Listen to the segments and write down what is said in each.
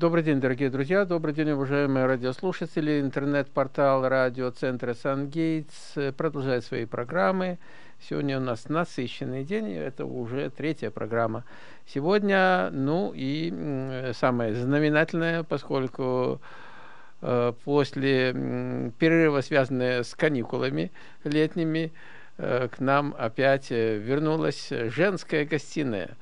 Добрый день, дорогие друзья, добрый день, уважаемые радиослушатели. Интернет-портал радиоцентра Сангейтс продолжает свои программы. Сегодня у нас насыщенный день, это уже третья программа. Сегодня, самое знаменательное, поскольку после перерыва, связанного с каникулами летними, к нам опять вернулась женская гостиная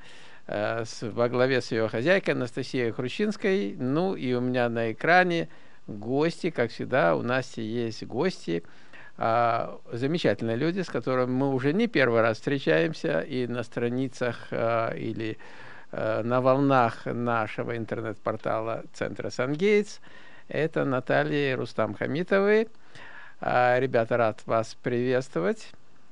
во главе с ее хозяйкой Анастасией Хрущинской. Ну и у меня на экране гости, как всегда, у Насти есть гости, замечательные люди, с которыми мы уже не первый раз встречаемся и на страницах или на волнах нашего интернет-портала Центра Сангейтс. Это Наталья и Рустам Хамитовы. Ребята, рад вас приветствовать.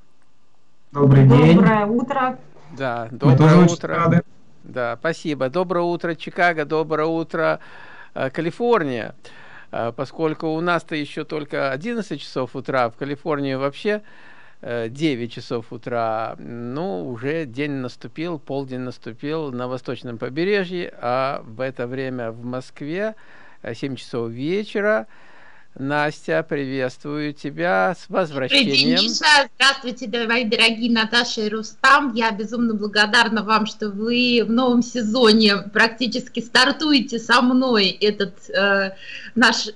Добрый день. Доброе утро. Да, доброе утро. Да, спасибо. Доброе утро, Чикаго, доброе утро, Калифорния. Поскольку у нас-то еще только 11 часов утра, в Калифорнии вообще 9 часов утра. Ну, уже день наступил, полдень наступил на восточном побережье, а в это время в Москве 7 часов вечера. Настя, приветствую тебя с возвращением. Добрый день, Миша. Здравствуйте, мои дорогие Наташа и Рустам. Я безумно благодарна вам, что вы в новом сезоне практически стартуете со мной этот наш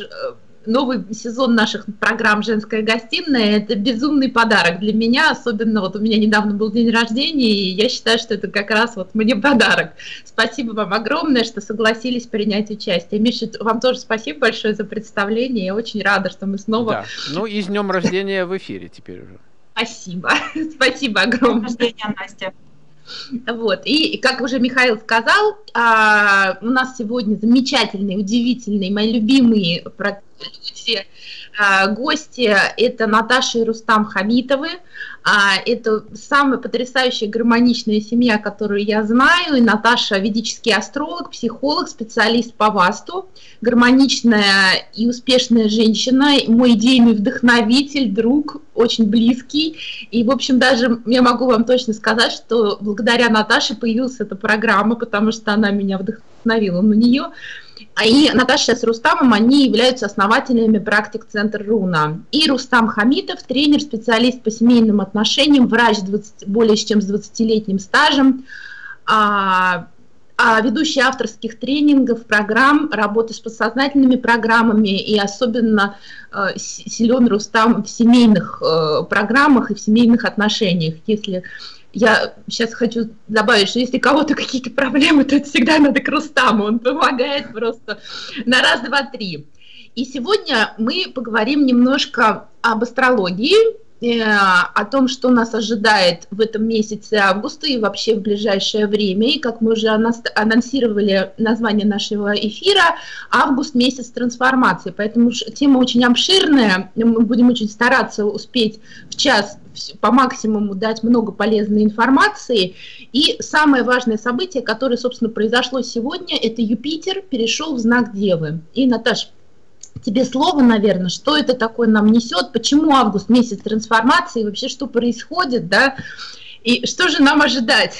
новый сезон наших программ «Женская гостиная». Это безумный подарок для меня, особенно вот у меня недавно был день рождения, и я считаю, что это как раз вот мне подарок. Спасибо вам огромное, что согласились принять участие. Миша, вам тоже спасибо большое за представление, я очень рада, что мы снова... Да. Ну и с днем рождения в эфире теперь уже. Спасибо, спасибо огромное. С днем рождения, Настя. Вот, и как уже Михаил сказал, у нас сегодня замечательные, удивительные, мои любимые люди, гости, это Наташа и Рустам Хамитовы. Это самая потрясающая гармоничная семья, которую я знаю. И Наташа ведический астролог, психолог, специалист по васту, гармоничная и успешная женщина, мой идейный вдохновитель, друг, очень близкий. И, в общем, даже я могу вам точно сказать, что благодаря Наташе появилась эта программа, потому что она меня вдохновила на нее. И Наташа с Рустамом, они являются основателями практик Центр Руна. И Рустам Хамитов, тренер, специалист по семейным отношениям, врач более чем с 20-летним стажем, ведущий авторских тренингов, программ, работы с подсознательными программами, и особенно силен Рустам в семейных программах и в семейных отношениях. Если я сейчас хочу добавить, что если у кого-то какие-то проблемы, то это всегда надо к Рустаму, он помогает просто на раз, два, три. И сегодня мы поговорим немножко об астрологии, о том, что нас ожидает в этом месяце августа и вообще в ближайшее время. И как мы уже анонсировали название нашего эфира, август — месяц трансформации. Поэтому тема очень обширная, мы будем очень стараться успеть в час по максимуму дать много полезной информации. И самое важное событие, которое, собственно, произошло сегодня, это Юпитер перешел в знак Девы. И, Наташа, тебе слово, наверное, что это такое нам несет, почему август — месяц трансформации, и вообще что происходит, да, и что же нам ожидать?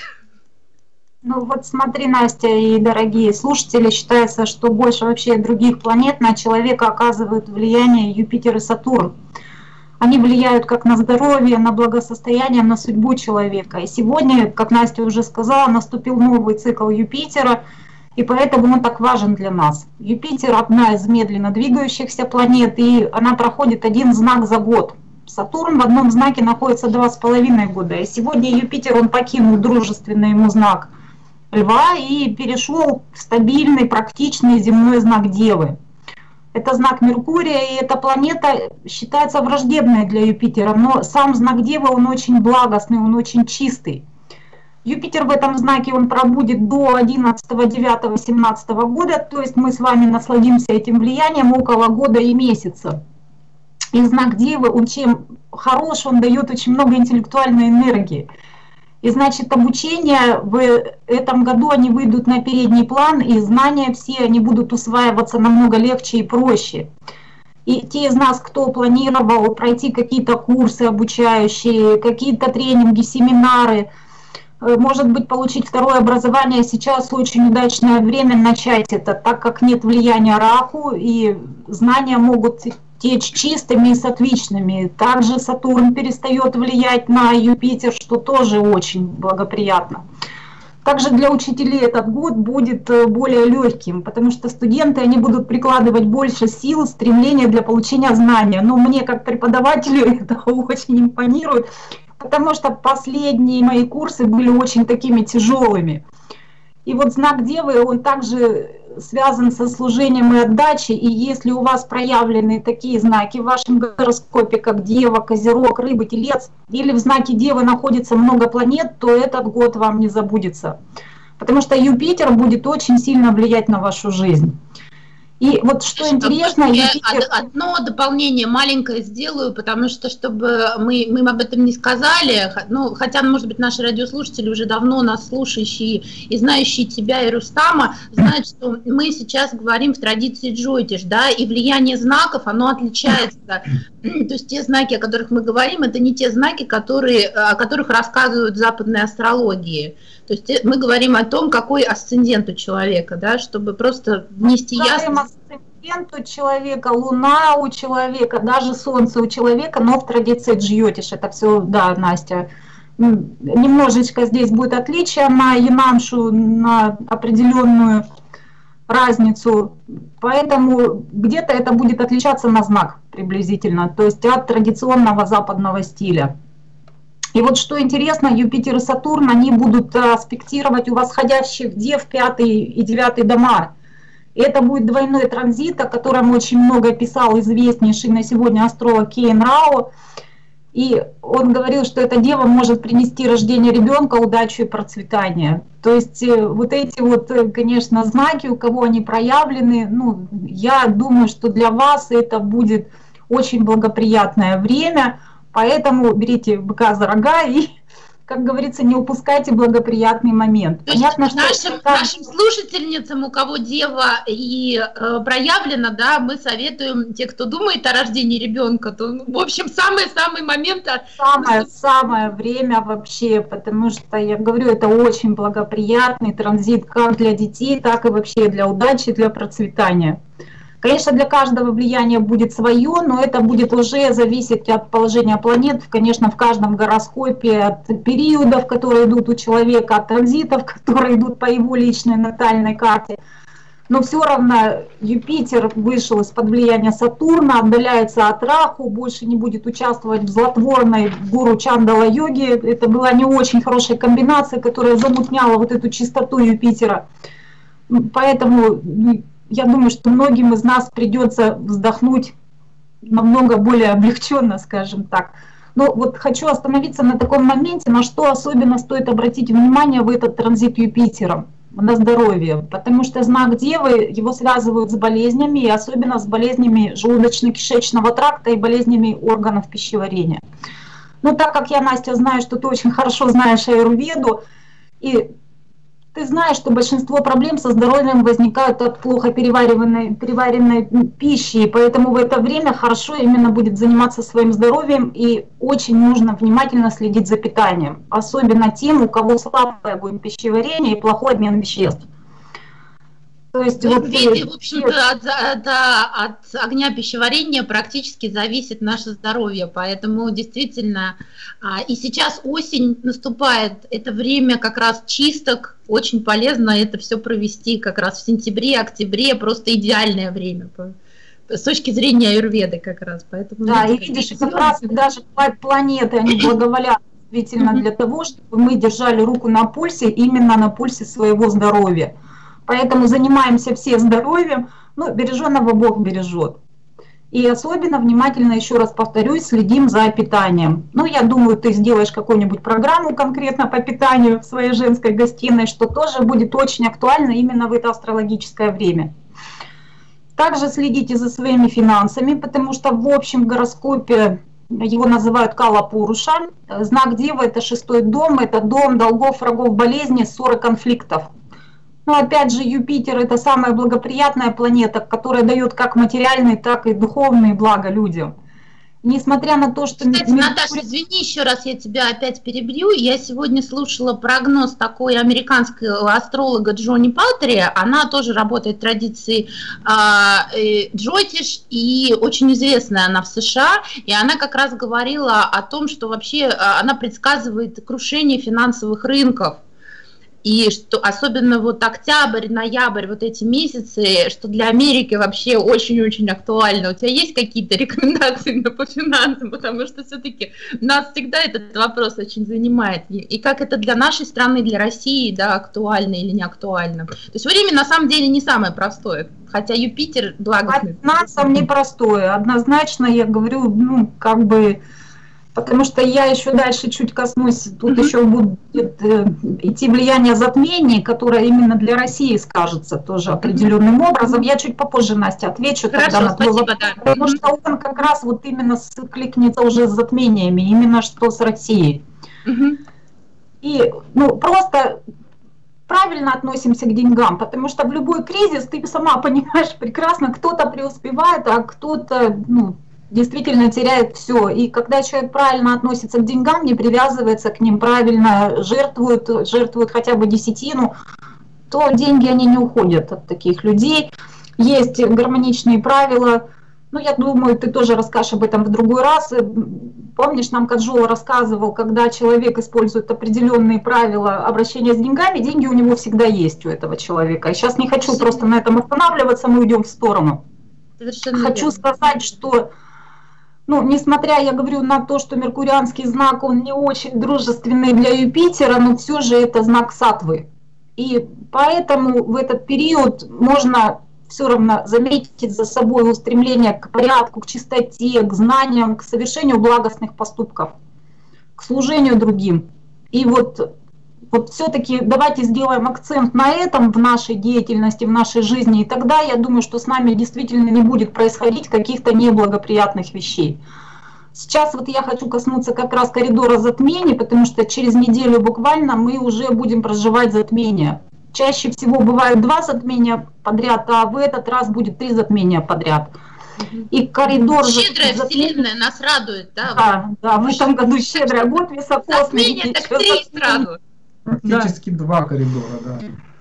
Ну вот смотри, Настя и дорогие слушатели, считается, что больше вообще других планет на человека оказывают влияние Юпитер и Сатурн. Они влияют как на здоровье, на благосостояние, на судьбу человека. И сегодня, как Настя уже сказала, наступил новый цикл Юпитера, и поэтому он так важен для нас. Юпитер — одна из медленно двигающихся планет, и она проходит один знак за год. Сатурн в одном знаке находится 2,5 года. И сегодня Юпитер, он покинул дружественный ему знак Льва и перешел в стабильный, практичный земной знак Девы. Это знак Меркурия, и эта планета считается враждебной для Юпитера, но сам знак Девы, он очень благостный, он очень чистый. Юпитер в этом знаке, он пробудет до 11, 9, 17 года, то есть мы с вами насладимся этим влиянием около года и месяца. И знак Девы, он чем хорош, он дает очень много интеллектуальной энергии. И значит, обучение в этом году, они выйдут на передний план, и знания все, они будут усваиваться намного легче и проще. И те из нас, кто планировал пройти какие-то курсы обучающие, какие-то тренинги, семинары, может быть, получить второе образование сейчас очень удачное время начать это, так как нет влияния Раху, и знания могут течь чистыми и сатвичными. Также Сатурн перестает влиять на Юпитер, что тоже очень благоприятно. Также для учителей этот год будет более легким, потому что студенты, они будут прикладывать больше сил, стремления для получения знания. Но мне, как преподавателю, это очень импонирует, потому что последние мои курсы были очень такими тяжелыми. И вот знак Девы, он также связан со служением и отдачей, и если у вас проявлены такие знаки в вашем гороскопе, как Дева, Козерог, Рыбы, Телец, или в знаке Девы находится много планет, то этот год вам не забудется, потому что Юпитер будет очень сильно влиять на вашу жизнь. И вот что интересно, я одно дополнение маленькое сделаю, потому что, чтобы мы об этом не сказали, ну, хотя, может быть, наши радиослушатели уже давно нас слушающие и знающие тебя и Рустама знают, что мы сейчас говорим в традиции Джотиш, да, и влияние знаков, оно отличается. То есть те знаки, о которых мы говорим, это не те знаки, о которых рассказывают в западной астрологии. То есть мы говорим о том, какой асцендент у человека, да, чтобы просто внести ясность. Асцендент у человека, луна у человека, даже солнце у человека, но в традиции Джьотиш. Это все, да, Настя. Немножечко здесь будет отличие на Янамшу, на определенную разницу. Поэтому где-то это будет отличаться на знак приблизительно, то есть от традиционного западного стиля. И вот что интересно, Юпитер и Сатурн, они будут аспектировать у восходящих Дев 5 и 9 дома. И это будет двойной транзит, о котором очень много писал известнейший на сегодня астролог Кейн Рао. И он говорил, что эта Дева может принести рождение ребенка, удачу и процветание. То есть вот эти вот, конечно, знаки, у кого они проявлены, ну, я думаю, что для вас это будет очень благоприятное время. Поэтому берите быка за рога и, как говорится, не упускайте благоприятный момент. То понятно, что нашим слушательницам, у кого Дева и проявлена, да, мы советуем, те, кто думает о рождении ребенка, то, в общем, самый момент. Самое время вообще, потому что, я говорю, это очень благоприятный транзит как для детей, так и вообще для удачи, для процветания. Конечно, для каждого влияние будет свое, но это будет уже зависеть от положения планет, конечно, в каждом гороскопе, от периодов, которые идут у человека, от транзитов, которые идут по его личной натальной карте. Но все равно Юпитер вышел из-под влияния Сатурна, отдаляется от Раху, больше не будет участвовать в злотворной гуру Чандала-йоге. Это была не очень хорошая комбинация, которая замутняла вот эту чистоту Юпитера. Поэтому я думаю, что многим из нас придется вздохнуть намного более облегченно, скажем так. Но вот хочу остановиться на таком моменте, на что особенно стоит обратить внимание в этот транзит Юпитера, на здоровье. Потому что знак Девы, его связывают с болезнями, и особенно с болезнями желудочно-кишечного тракта и болезнями органов пищеварения. Но так как я, Настя, знаю, что ты очень хорошо знаешь аюрведу, и ты знаешь, что большинство проблем со здоровьем возникают от плохо переваренной пищи, и поэтому в это время хорошо именно будет заниматься своим здоровьем, и очень нужно внимательно следить за питанием, особенно тем, у кого слабое будет пищеварение и плохой обмен веществ. То есть, вот, в общем-то, от огня пищеварения практически зависит наше здоровье, поэтому действительно, и сейчас осень наступает, это время как раз чисток, очень полезно это все провести как раз в сентябре, октябре, просто идеальное время с точки зрения аюрведы как раз. Поэтому да, и видишь, как раз даже планеты, они благоволят действительно для того, чтобы мы держали руку на пульсе, именно на пульсе своего здоровья. Поэтому занимаемся все здоровьем, но береженного Бог бережет. И особенно внимательно, еще раз повторюсь, следим за питанием. Ну, я думаю, ты сделаешь какую-нибудь программу конкретно по питанию в своей женской гостиной, что тоже будет очень актуально именно в это астрологическое время. Также следите за своими финансами, потому что в общем гороскопе его называют Кала-Пуруша. Знак Девы – это 6-й дом, это дом долгов, врагов, болезней, ссор и конфликтов. Но опять же, Юпитер – это самая благоприятная планета, которая дает как материальные, так и духовные блага людям. несмотря на то, что... Кстати, Наташа, извини еще раз, я тебя опять перебью. Я сегодня слушала прогноз такой американского астролога Джонни Палтери. Она тоже работает в традиции Джотиш, и очень известная она в США. И она как раз говорила о том, что вообще она предсказывает крушение финансовых рынков. И что особенно вот октябрь, ноябрь, вот эти месяцы, что для Америки вообще очень-очень актуально. У тебя есть какие-то рекомендации по финансам? Потому что все-таки нас всегда этот вопрос очень занимает. И как это для нашей страны, для России, да, актуально или не актуально. То есть время на самом деле не самое простое, хотя Юпитер благостный. По финансам непростое. Однозначно, я говорю, ну, как бы... Потому что я еще дальше чуть коснусь, тут еще будет идти влияние затмений, которое именно для России скажется тоже определенным образом. Я чуть попозже, Настя, отвечу. Хорошо, тогда на твой спасибо, вопрос, да. потому что он как раз вот именно кликнется уже с затмениями, именно что с Россией. И ну, просто правильно относимся к деньгам, потому что в любой кризис, ты сама понимаешь прекрасно, кто-то преуспевает, а кто-то... ну, действительно теряет все. И когда человек правильно относится к деньгам, не привязывается к ним, правильно жертвует хотя бы десятину, то деньги, они не уходят от таких людей. Есть гармоничные правила. Ну, я думаю, ты тоже расскажешь об этом в другой раз. Помнишь, нам Каджола рассказывал, когда человек использует определенные правила обращения с деньгами, деньги у него всегда есть у этого человека. Я сейчас не хочу просто на этом останавливаться, мы уйдем в сторону. Хочу сказать, что... Ну, несмотря, я говорю, на то, что меркурианский знак, он не очень дружественный для Юпитера, но все же это знак сатвы. И поэтому в этот период можно все равно заметить за собой устремление к порядку, к чистоте, к знаниям, к совершению благостных поступков, к служению другим. И вот все-таки давайте сделаем акцент на этом в нашей деятельности, в нашей жизни, и тогда я думаю, что с нами действительно не будет происходить каких-то неблагоприятных вещей. Сейчас вот я хочу коснуться как раз коридора затмений, потому что через неделю буквально мы уже будем проживать затмения. Чаще всего бывает 2 затмения подряд, а в этот раз будет 3 затмения подряд. И коридор... Щедрая вселенная нас радует, да? Да, в этом году щедрая, год високосный. Затмение так 3 сразу. Практически 2 коридора, да.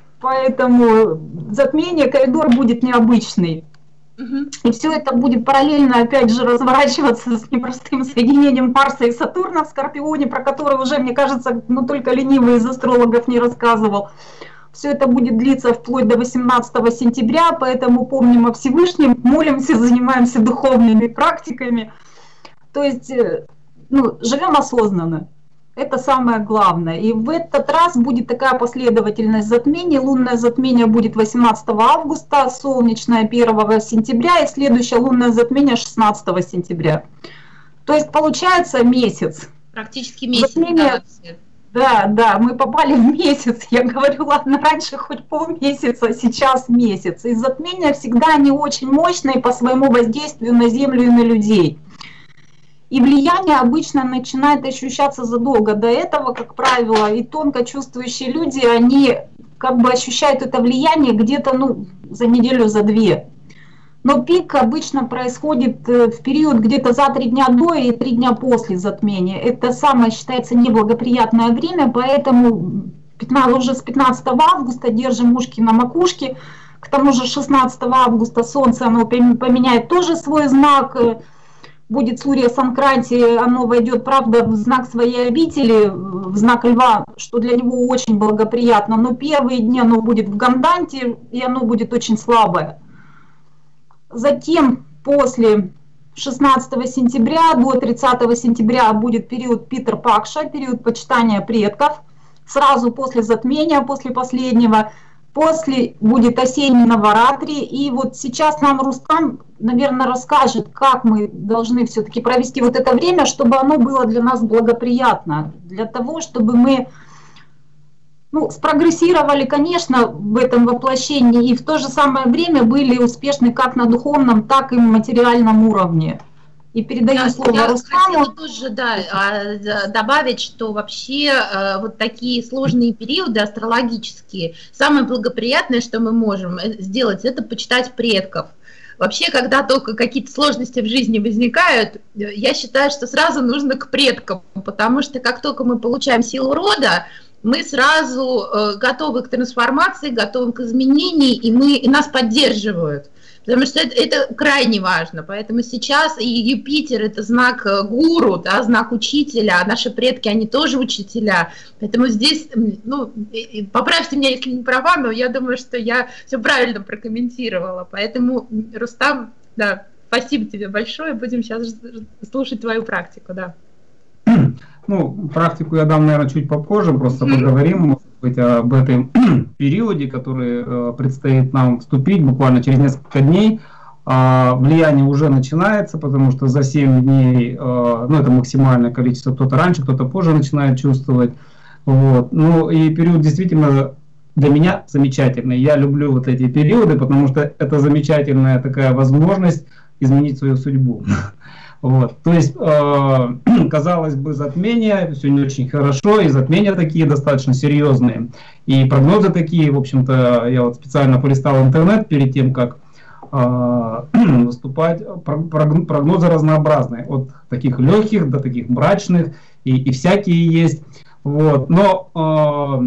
Поэтому затмение, коридор будет необычный. И все это будет параллельно, опять же, разворачиваться с непростым соединением Марса и Сатурна в Скорпионе, про который уже, мне кажется, ну, только ленивый из астрологов не рассказывал. Все это будет длиться вплоть до 18 сентября, поэтому помним о Всевышнем, молимся, занимаемся духовными практиками. То есть, ну, живем осознанно. Это самое главное. И в этот раз будет такая последовательность затмений. Лунное затмение будет 18 августа, солнечное 1 сентября и следующее лунное затмение 16 сентября. То есть получается месяц. Практически месяц. Затмение, да, мы попали в месяц. Я говорю, ладно, раньше хоть полмесяца, сейчас месяц. И затмения всегда они очень мощные по своему воздействию на Землю и на людей. И влияние обычно начинает ощущаться задолго до этого, как правило, и тонко чувствующие люди, они как бы ощущают это влияние где-то, ну, за неделю, за 2. Но пик обычно происходит в период где-то за 3 дня до и 3 дня после затмения. Это самое считается неблагоприятное время, поэтому уже с 15 августа держим ушки на макушке. К тому же 16 августа Солнце оно поменяет тоже свой знак. Будет Сурья Санкранти, оно войдет, правда, в знак своей обители, в знак Льва, что для него очень благоприятно, но первые дни оно будет в Ганданте, и оно будет очень слабое. Затем, после 16 сентября до 30 сентября будет период Питер-Пакша, период почитания предков, сразу после затмения, после последнего. После будет осенний Наваратри, и вот сейчас нам Рустам, наверное, расскажет, как мы должны все-таки провести вот это время, чтобы оно было для нас благоприятно, для того, чтобы мы, ну, спрогрессировали, конечно, в этом воплощении, и в то же самое время были успешны как на духовном, так и материальном уровне. И передаю слово Рустаму. Я хотела тоже добавить, что вообще вот такие сложные периоды астрологические, самое благоприятное, что мы можем сделать, это почитать предков. Вообще, когда только какие-то сложности в жизни возникают, я считаю, что сразу нужно к предкам, потому что как только мы получаем силу рода, мы сразу готовы к трансформации, готовы к изменениям, и нас поддерживают. Потому что это крайне важно. Поэтому сейчас и Юпитер – это знак гуру, да, знак учителя, а наши предки, они тоже учителя. Поэтому здесь, ну, поправьте меня, если не права, но я думаю, что я все правильно прокомментировала. Поэтому, Рустам, да, спасибо тебе большое. Будем сейчас слушать твою практику, да. Ну, практику я дам, наверное, чуть попозже, просто поговорим, может быть, об этом периоде, который предстоит нам вступить буквально через несколько дней. Влияние уже начинается, потому что за 7 дней, ну, это максимальное количество, кто-то раньше, кто-то позже начинает чувствовать. Вот. Ну, и период действительно для меня замечательный. Я люблю вот эти периоды, потому что это замечательная такая возможность изменить свою судьбу. Вот. То есть, казалось бы, затмения, все не очень хорошо, и затмения такие достаточно серьезные, и прогнозы такие, в общем-то, я вот специально полистал интернет перед тем, как выступать, прогнозы разнообразные, от таких легких до таких мрачных, и всякие есть. Вот. Но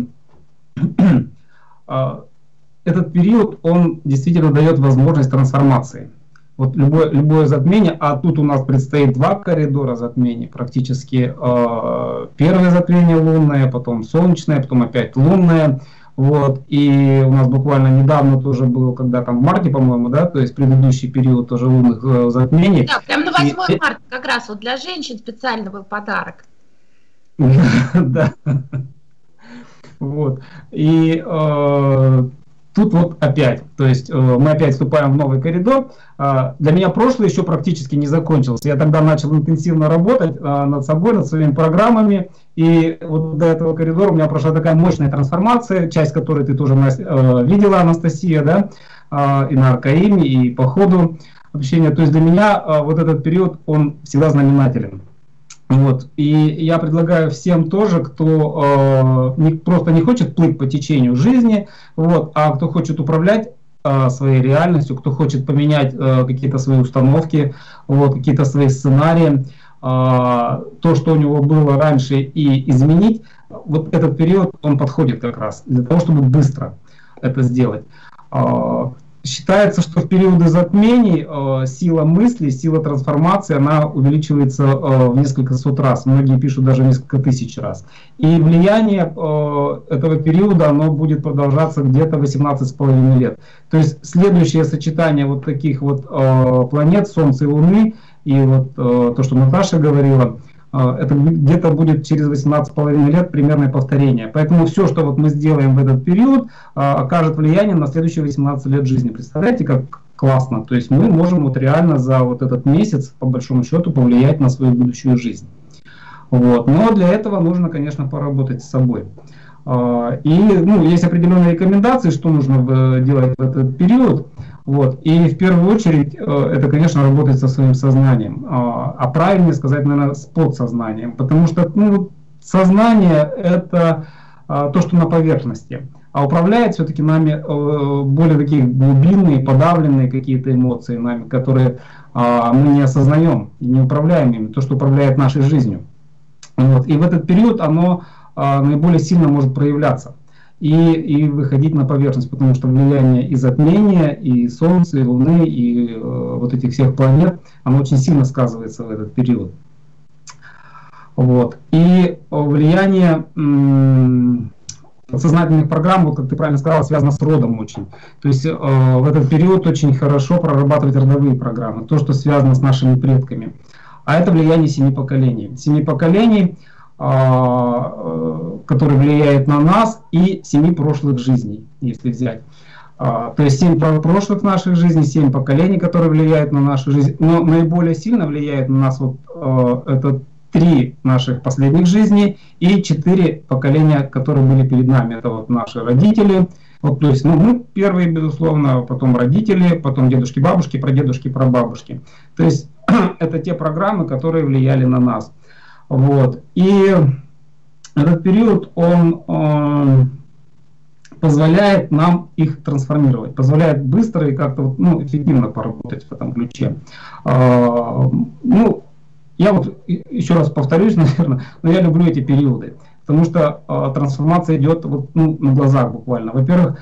этот период, он действительно дает возможность трансформации. Вот любое затмение, а тут у нас предстоит 2 коридора затмений, практически первое затмение лунное, потом солнечное, потом опять лунное. Вот, и у нас буквально недавно тоже был, когда там в марте, по-моему, да, то есть предыдущий период тоже лунных затмений. Да, прям на 8 марта как раз вот для женщин специально был подарок. Да. Вот. И тут вот опять, то есть мы опять вступаем в новый коридор. Для меня прошлый еще практически не закончился. Я тогда начал интенсивно работать над собой, над своими программами. И вот до этого коридора у меня прошла такая мощная трансформация, часть которой ты тоже видела, Анастасия, да, и на Аркаиме, и по ходу общения. То есть для меня вот этот период, он всегда знаменателен. Вот. И я предлагаю всем тоже, кто просто не хочет плыть по течению жизни, вот, а кто хочет управлять своей реальностью, кто хочет поменять какие-то свои установки, вот, какие-то свои сценарии, то, что у него было раньше, и изменить, вот этот период, он подходит как раз для того, чтобы быстро это сделать. Считается, что в периоды затмений сила мысли, сила трансформации, она увеличивается в несколько сот раз. Многие пишут даже несколько тысяч раз. И влияние этого периода, оно будет продолжаться где-то 18,5 лет. То есть следующее сочетание вот таких вот планет, Солнца и Луны, и вот то, что Наташа говорила, это где-то будет через 18,5 лет примерное повторение. Поэтому все, что вот мы сделаем в этот период, окажет влияние на следующие 18 лет жизни. Представляете, как классно? То есть мы можем вот реально за вот этот месяц, по большому счету, повлиять на свою будущую жизнь. Вот. Но для этого нужно, конечно, поработать с собой. И есть определенные рекомендации, что нужно делать в этот период. Вот. И в первую очередь это, конечно, работать со своим сознанием. А правильнее сказать, наверное, с подсознанием. Потому что сознание – это то, что на поверхности. А управляет все-таки нами более такие глубинные, подавленные какие-то эмоции, нами, которые мы не осознаем и не управляем ими. То, что управляет нашей жизнью. Вот. И в этот период оно наиболее сильно может проявляться и выходить на поверхность, потому что влияние и затмения, и Солнца, и Луны, и вот этих всех планет, оно очень сильно сказывается в этот период. Вот. И влияние подсознательных программ, вот как ты правильно сказала, связано с родом очень. То есть в этот период очень хорошо прорабатывать родовые программы, то, что связано с нашими предками. А это влияние 7 поколений. 7 поколений, который влияет на нас, и 7 прошлых жизней, если взять. То есть 7 прошлых наших жизней, 7 поколений, которые влияют на нашу жизнь. Но наиболее сильно влияет на нас вот это 3 наших последних жизней и 4 поколения, которые были перед нами. Это вот наши родители. Вот, то есть мы первые, безусловно, потом родители, потом дедушки, бабушки, прадедушки, прабабушки. То есть это те программы, которые влияли на нас. Вот. И этот период, он позволяет нам их трансформировать, позволяет быстро и как-то эффективно поработать в этом ключе. Я вот еще раз повторюсь, наверное, но я люблю эти периоды, потому что трансформация идет на глазах буквально. Во-первых,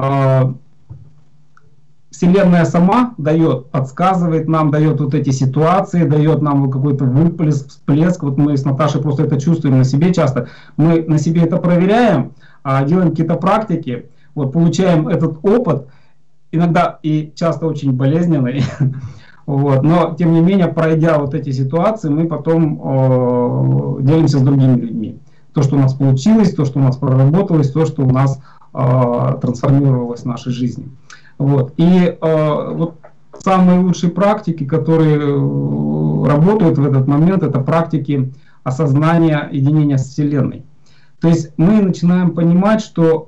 Вселенная сама дает, подсказывает нам, дает вот эти ситуации, дает нам какой-то всплеск. Вот мы с Наташей просто это чувствуем на себе часто. Мы на себе это проверяем, делаем какие-то практики, получаем этот опыт, иногда и часто очень болезненный. Но, тем не менее, пройдя вот эти ситуации, мы потом делимся с другими людьми. То, что у нас получилось, то, что у нас проработалось, то, что у нас трансформировалось в нашей жизни. И самые лучшие практики, которые работают в этот момент, это практики осознания единения с Вселенной. То есть мы начинаем понимать, что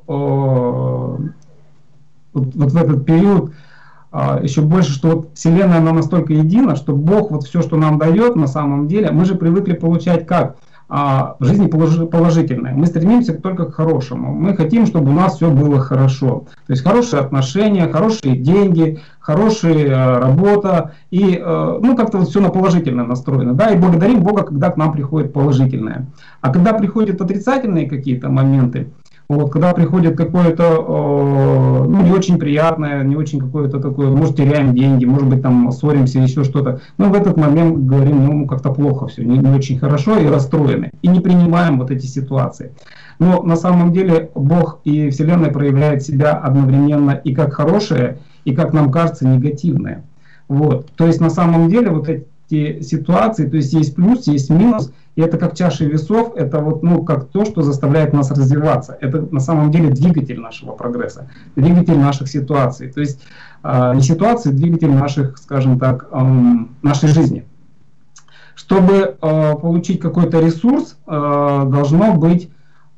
в этот период еще больше, что Вселенная, она настолько едина, что Бог все, что нам дает, на самом деле, мы же привыкли получать как? В жизни положительное. Мы стремимся только к хорошему. Мы хотим, чтобы у нас все было хорошо. То есть хорошие отношения, хорошие деньги, хорошая работа. И как-то все на положительное настроено. Да, и благодарим Бога, когда к нам приходит положительное. А когда приходят отрицательные какие-то моменты, когда приходит какое-то не очень приятное, не очень какое-то такое, может, теряем деньги, может быть, там ссоримся, еще что-то. Мы в этот момент говорим, как-то плохо все, не очень хорошо и расстроены. И не принимаем вот эти ситуации. Но на самом деле Бог и Вселенная проявляют себя одновременно и как хорошее, и, как нам кажется, негативное. То есть на самом деле вот эти ситуации, то есть есть плюс, есть минус. И это как чаша весов, это как то, что заставляет нас развиваться. Это на самом деле двигатель нашего прогресса, двигатель наших ситуаций. То есть не ситуации, двигатель наших, скажем так, нашей жизни. Чтобы получить какой-то ресурс, должен быть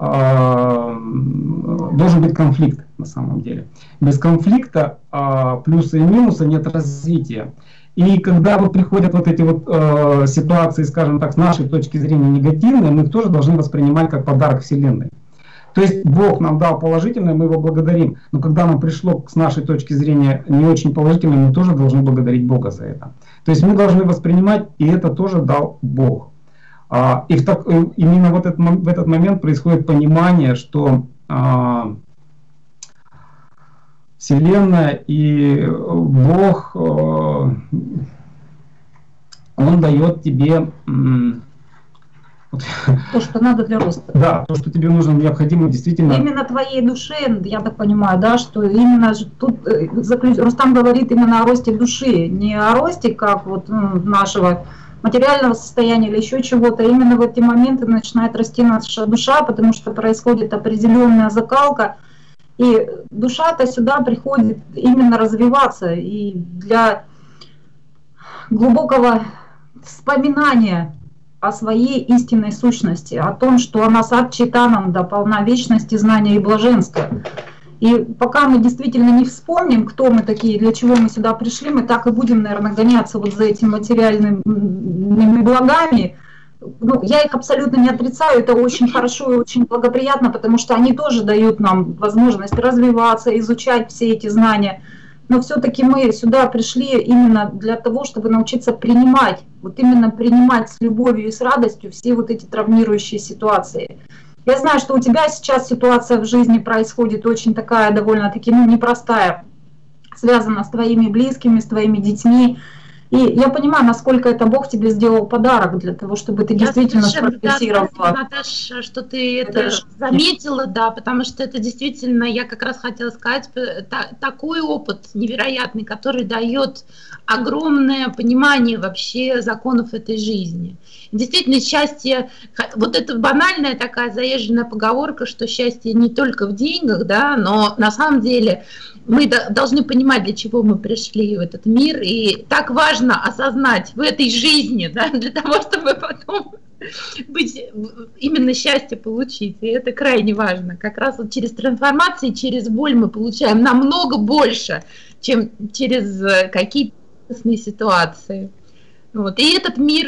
конфликт на самом деле. Без конфликта плюса и минуса нет развития. И когда приходят эти ситуации, скажем так, с нашей точки зрения негативные, мы их тоже должны воспринимать как подарок Вселенной. То есть Бог нам дал положительное, мы его благодарим. Но когда нам пришло с нашей точки зрения не очень положительное, мы тоже должны благодарить Бога за это. То есть мы должны воспринимать, и это тоже дал Бог. И именно в этот момент происходит понимание, что Вселенная и Бог, Он дает тебе то, что надо для роста. Да, то, что тебе нужно, необходимо действительно. Именно твоей душе, я так понимаю, да, что именно тут Рустам говорит именно о росте души, не о росте как нашего материального состояния или еще чего-то. Именно в эти моменты начинает расти наша душа, потому что происходит определенная закалка. И душа-то сюда приходит именно развиваться и для глубокого вспоминания о своей истинной сущности, о том, что она сад читанам, да, полна вечности, знания и блаженства. И пока мы действительно не вспомним, кто мы такие, для чего мы сюда пришли, мы так и будем, наверное, гоняться за этими материальными благами. Я их абсолютно не отрицаю, это очень хорошо и очень благоприятно, потому что они тоже дают нам возможность развиваться, изучать все эти знания. Но все-таки мы сюда пришли именно для того, чтобы научиться принимать, именно принимать с любовью и с радостью все эти травмирующие ситуации. Я знаю, что у тебя сейчас ситуация в жизни происходит очень такая довольно-таки непростая, связана с твоими близкими, с твоими детьми. И я понимаю, насколько это Бог тебе сделал подарок для того, чтобы ты действительно спрогрессировала. Да, Наташа, что ты это заметила, да, потому что это действительно, я как раз хотела сказать, такой опыт невероятный, который дает огромное понимание вообще законов этой жизни. Действительно, счастье, это банальная такая заезженная поговорка, что счастье не только в деньгах, да, но на самом деле мы должны понимать, для чего мы пришли в этот мир, и так важно осознать в этой жизни, да, для того, чтобы потом именно счастье получить, и это крайне важно. Как раз через трансформации, через боль мы получаем намного больше, чем через какие-то ситуации. Вот. И этот мир,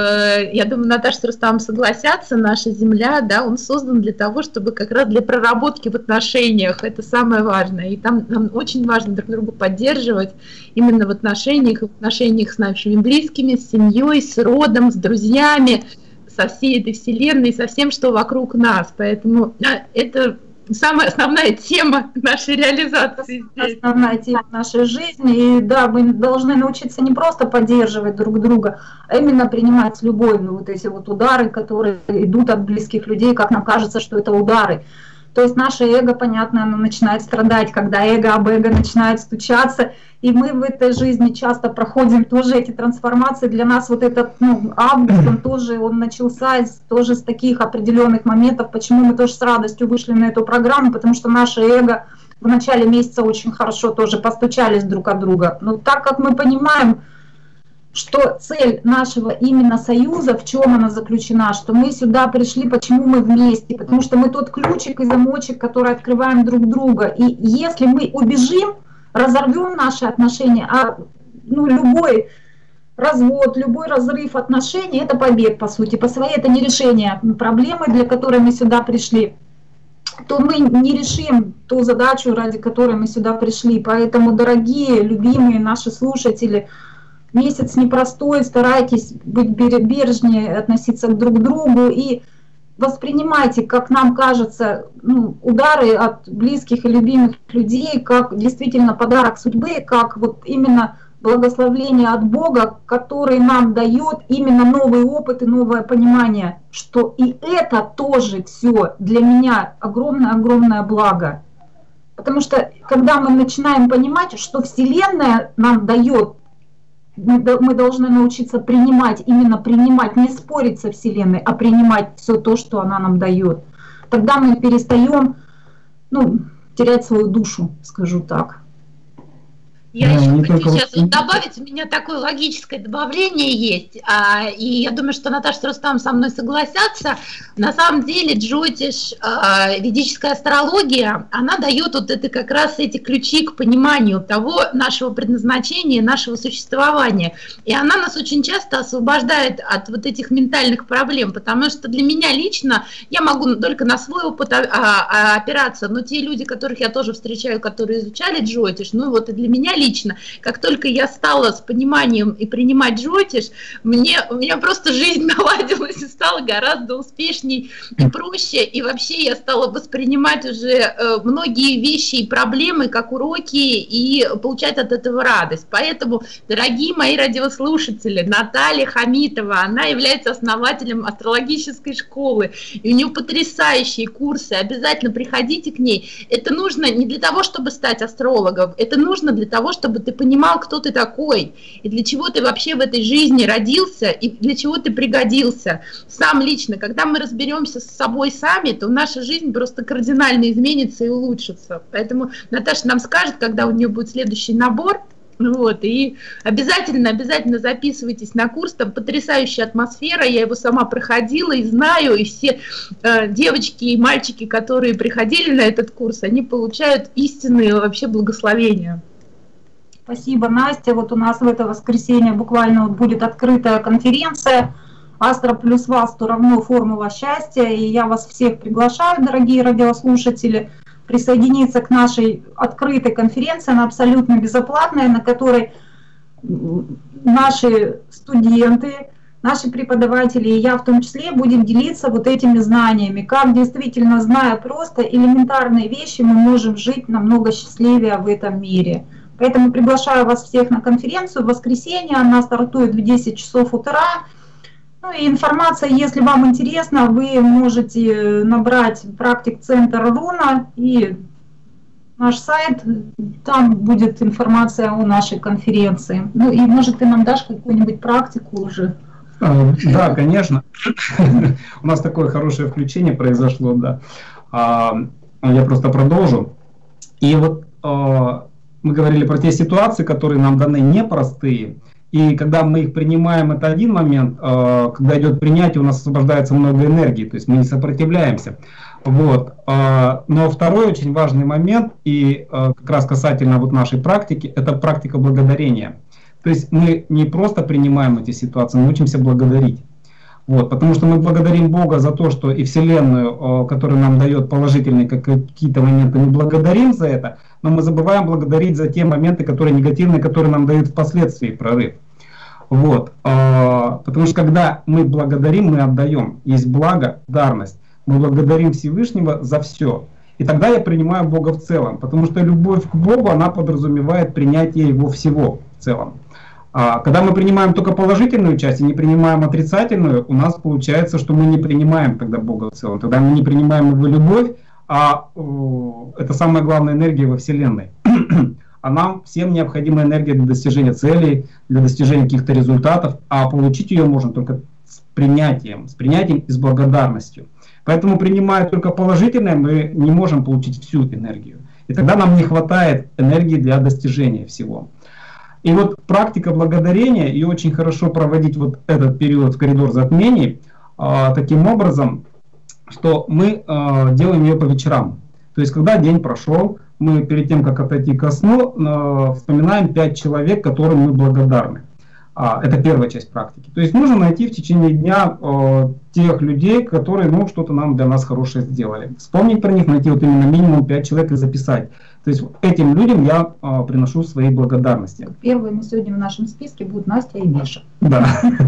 я думаю, Наташа с Рустамом согласятся, наша Земля, да, он создан для того, чтобы как раз для проработки в отношениях, это самое важное. И там нам очень важно друг друга поддерживать именно в отношениях с нашими близкими, с семьей, с родом, с друзьями, со всей этой вселенной, со всем, что вокруг нас. Поэтому это самая основная тема нашей реализации. Основная тема нашей жизни. И да, мы должны научиться не просто поддерживать друг друга, а именно принимать с любовью вот эти вот удары, которые идут от близких людей, как нам кажется, что это удары. То есть наше эго, понятно, оно начинает страдать, когда эго об эго начинает стучаться. И мы в этой жизни часто проходим тоже эти трансформации. Для нас вот этот август, он тоже начался тоже с таких определенных моментов, почему мы тоже с радостью вышли на эту программу, потому что наше эго в начале месяца очень хорошо тоже постучались друг от друга. Но так как мы понимаем, что цель нашего именно союза, в чем она заключена, что мы сюда пришли, почему мы вместе, потому что мы тот ключик и замочек, который открываем друг друга. И если мы убежим, разорвем наши отношения, любой развод, любой разрыв отношений – это побег, по сути, по своей это не решение проблемы, для которой мы сюда пришли, то мы не решим ту задачу, ради которой мы сюда пришли. Поэтому, дорогие, любимые наши слушатели, месяц непростой, старайтесь быть бережнее, относиться друг к другу и воспринимайте, как нам кажется, удары от близких и любимых людей, как действительно подарок судьбы, как вот именно благословление от Бога, который нам дает именно новый опыт и новое понимание, что и это тоже все для меня огромное-огромное благо. Потому что когда мы начинаем понимать, что Вселенная нам дает, мы должны научиться принимать, не спорить со Вселенной, а принимать все то, что она нам дает. Тогда мы перестаем терять свою душу, скажу так. Я еще хочу сейчас добавить, у меня такое логическое добавление есть, и я думаю, что Наташа с Рустамом со мной согласятся. На самом деле джотиш, ведическая астрология, она дает вот это как раз эти ключи к пониманию того нашего предназначения, нашего существования. И она нас очень часто освобождает от вот этих ментальных проблем, потому что для меня лично, я могу только на свой опыт опираться, но те люди, которых я тоже встречаю, которые изучали джотиш, и для меня лично, как только я стала с пониманием и принимать джотиш, у меня просто жизнь наладилась и стала гораздо успешней и проще, и вообще я стала воспринимать уже многие вещи и проблемы как уроки и получать от этого радость. Поэтому, дорогие мои радиослушатели, Наталья Хамитова, она является основателем астрологической школы, и у нее потрясающие курсы, обязательно приходите к ней. Это нужно не для того, чтобы стать астрологом, это нужно для того, чтобы ты понимал, кто ты такой, и для чего ты вообще в этой жизни родился, и для чего ты пригодился. Сам лично, когда мы разберемся с собой сами, то наша жизнь просто кардинально изменится и улучшится. Поэтому Наташа нам скажет, когда у нее будет следующий набор. И обязательно записывайтесь на курс, там потрясающая атмосфера, я его сама проходила и знаю, и все девочки и мальчики, которые приходили на этот курс, они получают истинные вообще благословения. Спасибо, Настя. Вот у нас в это воскресенье буквально будет открытая конференция «Астро плюс Васту равно формула счастья», и я вас всех приглашаю, дорогие радиослушатели, присоединиться к нашей открытой конференции, она абсолютно безоплатная, на которой наши студенты, наши преподаватели и я в том числе будем делиться вот этими знаниями, как действительно, зная просто элементарные вещи, мы можем жить намного счастливее в этом мире. Поэтому приглашаю вас всех на конференцию в воскресенье, она стартует в 10 часов утра. И информация, если вам интересно, вы можете набрать практик-центр Руна и наш сайт, там будет информация о нашей конференции. И может ты нам дашь какую-нибудь практику уже? Да, конечно. У нас такое хорошее включение произошло, да. Я просто продолжу. И вот мы говорили про те ситуации, которые нам даны непростые. И когда мы их принимаем, это один момент. Когда идет принятие, у нас освобождается много энергии, то есть мы не сопротивляемся. Но второй очень важный момент, и как раз касательно нашей практики, это практика благодарения. То То есть мы не просто принимаем эти ситуации, мы учимся благодарить. Вот, потому что мы благодарим Бога за то, что и Вселенную, которая нам дает положительные какие-то моменты, мы благодарим за это, но мы забываем благодарить за те моменты, которые негативные, которые нам дают впоследствии прорыв. Вот, потому что когда мы благодарим, мы отдаем. Есть благодарность. Мы благодарим Всевышнего за все. И тогда я принимаю Бога в целом, потому что любовь к Богу, она подразумевает принятие Его всего в целом. Когда мы принимаем только положительную часть и не принимаем отрицательную, у нас получается, что мы не принимаем тогда Бога в целом. Тогда мы не принимаем Его любовь, это самая главная энергия во Вселенной. А нам всем необходима энергия для достижения целей, для достижения каких-то результатов, а получить ее можно только с принятием и с благодарностью. Поэтому, принимая только положительное, мы не можем получить всю энергию. И тогда нам не хватает энергии для достижения всего. И вот практика благодарения, и очень хорошо проводить вот этот период в коридор затмений таким образом, что мы делаем ее по вечерам. То есть, когда день прошел, мы перед тем, как отойти ко сну, вспоминаем 5 человек, которым мы благодарны. Это первая часть практики. То есть нужно найти в течение дня тех людей, которые что-то нам для нас хорошее сделали. Вспомнить про них, найти вот именно минимум 5 человек и записать. То есть этим людям я приношу свои благодарности. Первыми сегодня в нашем списке будут Настя и Миша. Да.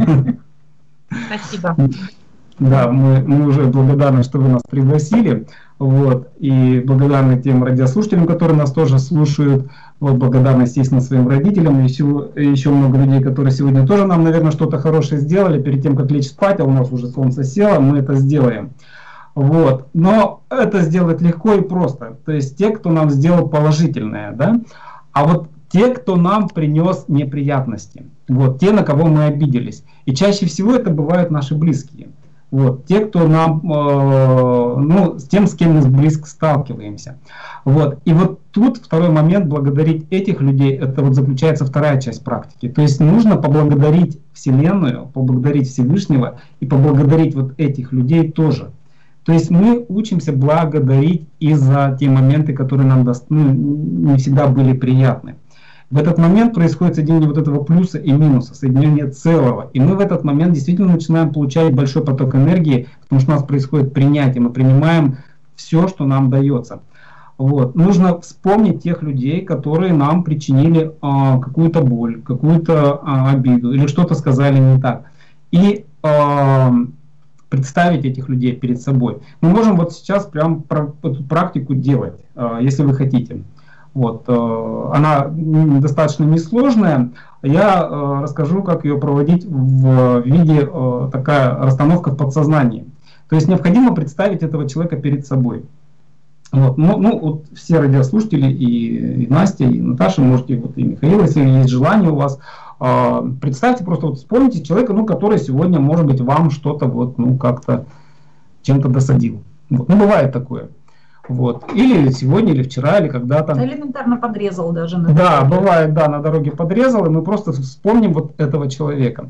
Спасибо. Да, мы уже благодарны, что вы нас пригласили. Вот, и благодарны тем радиослушателям, которые нас тоже слушают. Вот, благодарны, естественно, своим родителям и еще много людей, которые сегодня тоже нам, наверное, что-то хорошее сделали. Перед тем, как лечь спать, а у нас уже солнце село, мы это сделаем. Вот. Но это сделать легко и просто. То есть те, кто нам сделал положительное, да? А вот те, кто нам принес неприятности. Вот, те, на кого мы обиделись. И чаще всего это бывают наши близкие. Вот, те, кто нам, с тем, с кем мы близко сталкиваемся. Вот. И вот тут второй момент, благодарить этих людей, это вот заключается вторая часть практики. То есть нужно поблагодарить Вселенную, поблагодарить Всевышнего и поблагодарить вот этих людей тоже. То есть мы учимся благодарить и за те моменты, которые нам не всегда были приятны. В этот момент происходит соединение вот этого плюса и минуса, соединение целого. И мы в этот момент действительно начинаем получать большой поток энергии, потому что у нас происходит принятие, мы принимаем все, что нам дается. Вот. Нужно вспомнить тех людей, которые нам причинили какую-то боль, какую-то обиду или что-то сказали не так. И представить этих людей перед собой. Мы можем вот сейчас прям эту практику делать, если вы хотите. Вот, она достаточно несложная. Я расскажу, как ее проводить в виде такая расстановка в подсознании. То есть необходимо представить этого человека перед собой. Вот, вот все радиослушатели, и Настя, и Наташа, можете, вот, и Михаил, если есть желание у вас, представьте, просто вот вспомните человека, который сегодня, может быть, вам что-то вот, как-то чем-то досадил. Вот, бывает такое. Вот. Или сегодня, или вчера, или когда-то. Элементарно подрезал даже на дороге. Да, бывает, да, на дороге подрезал, и мы просто вспомним вот этого человека.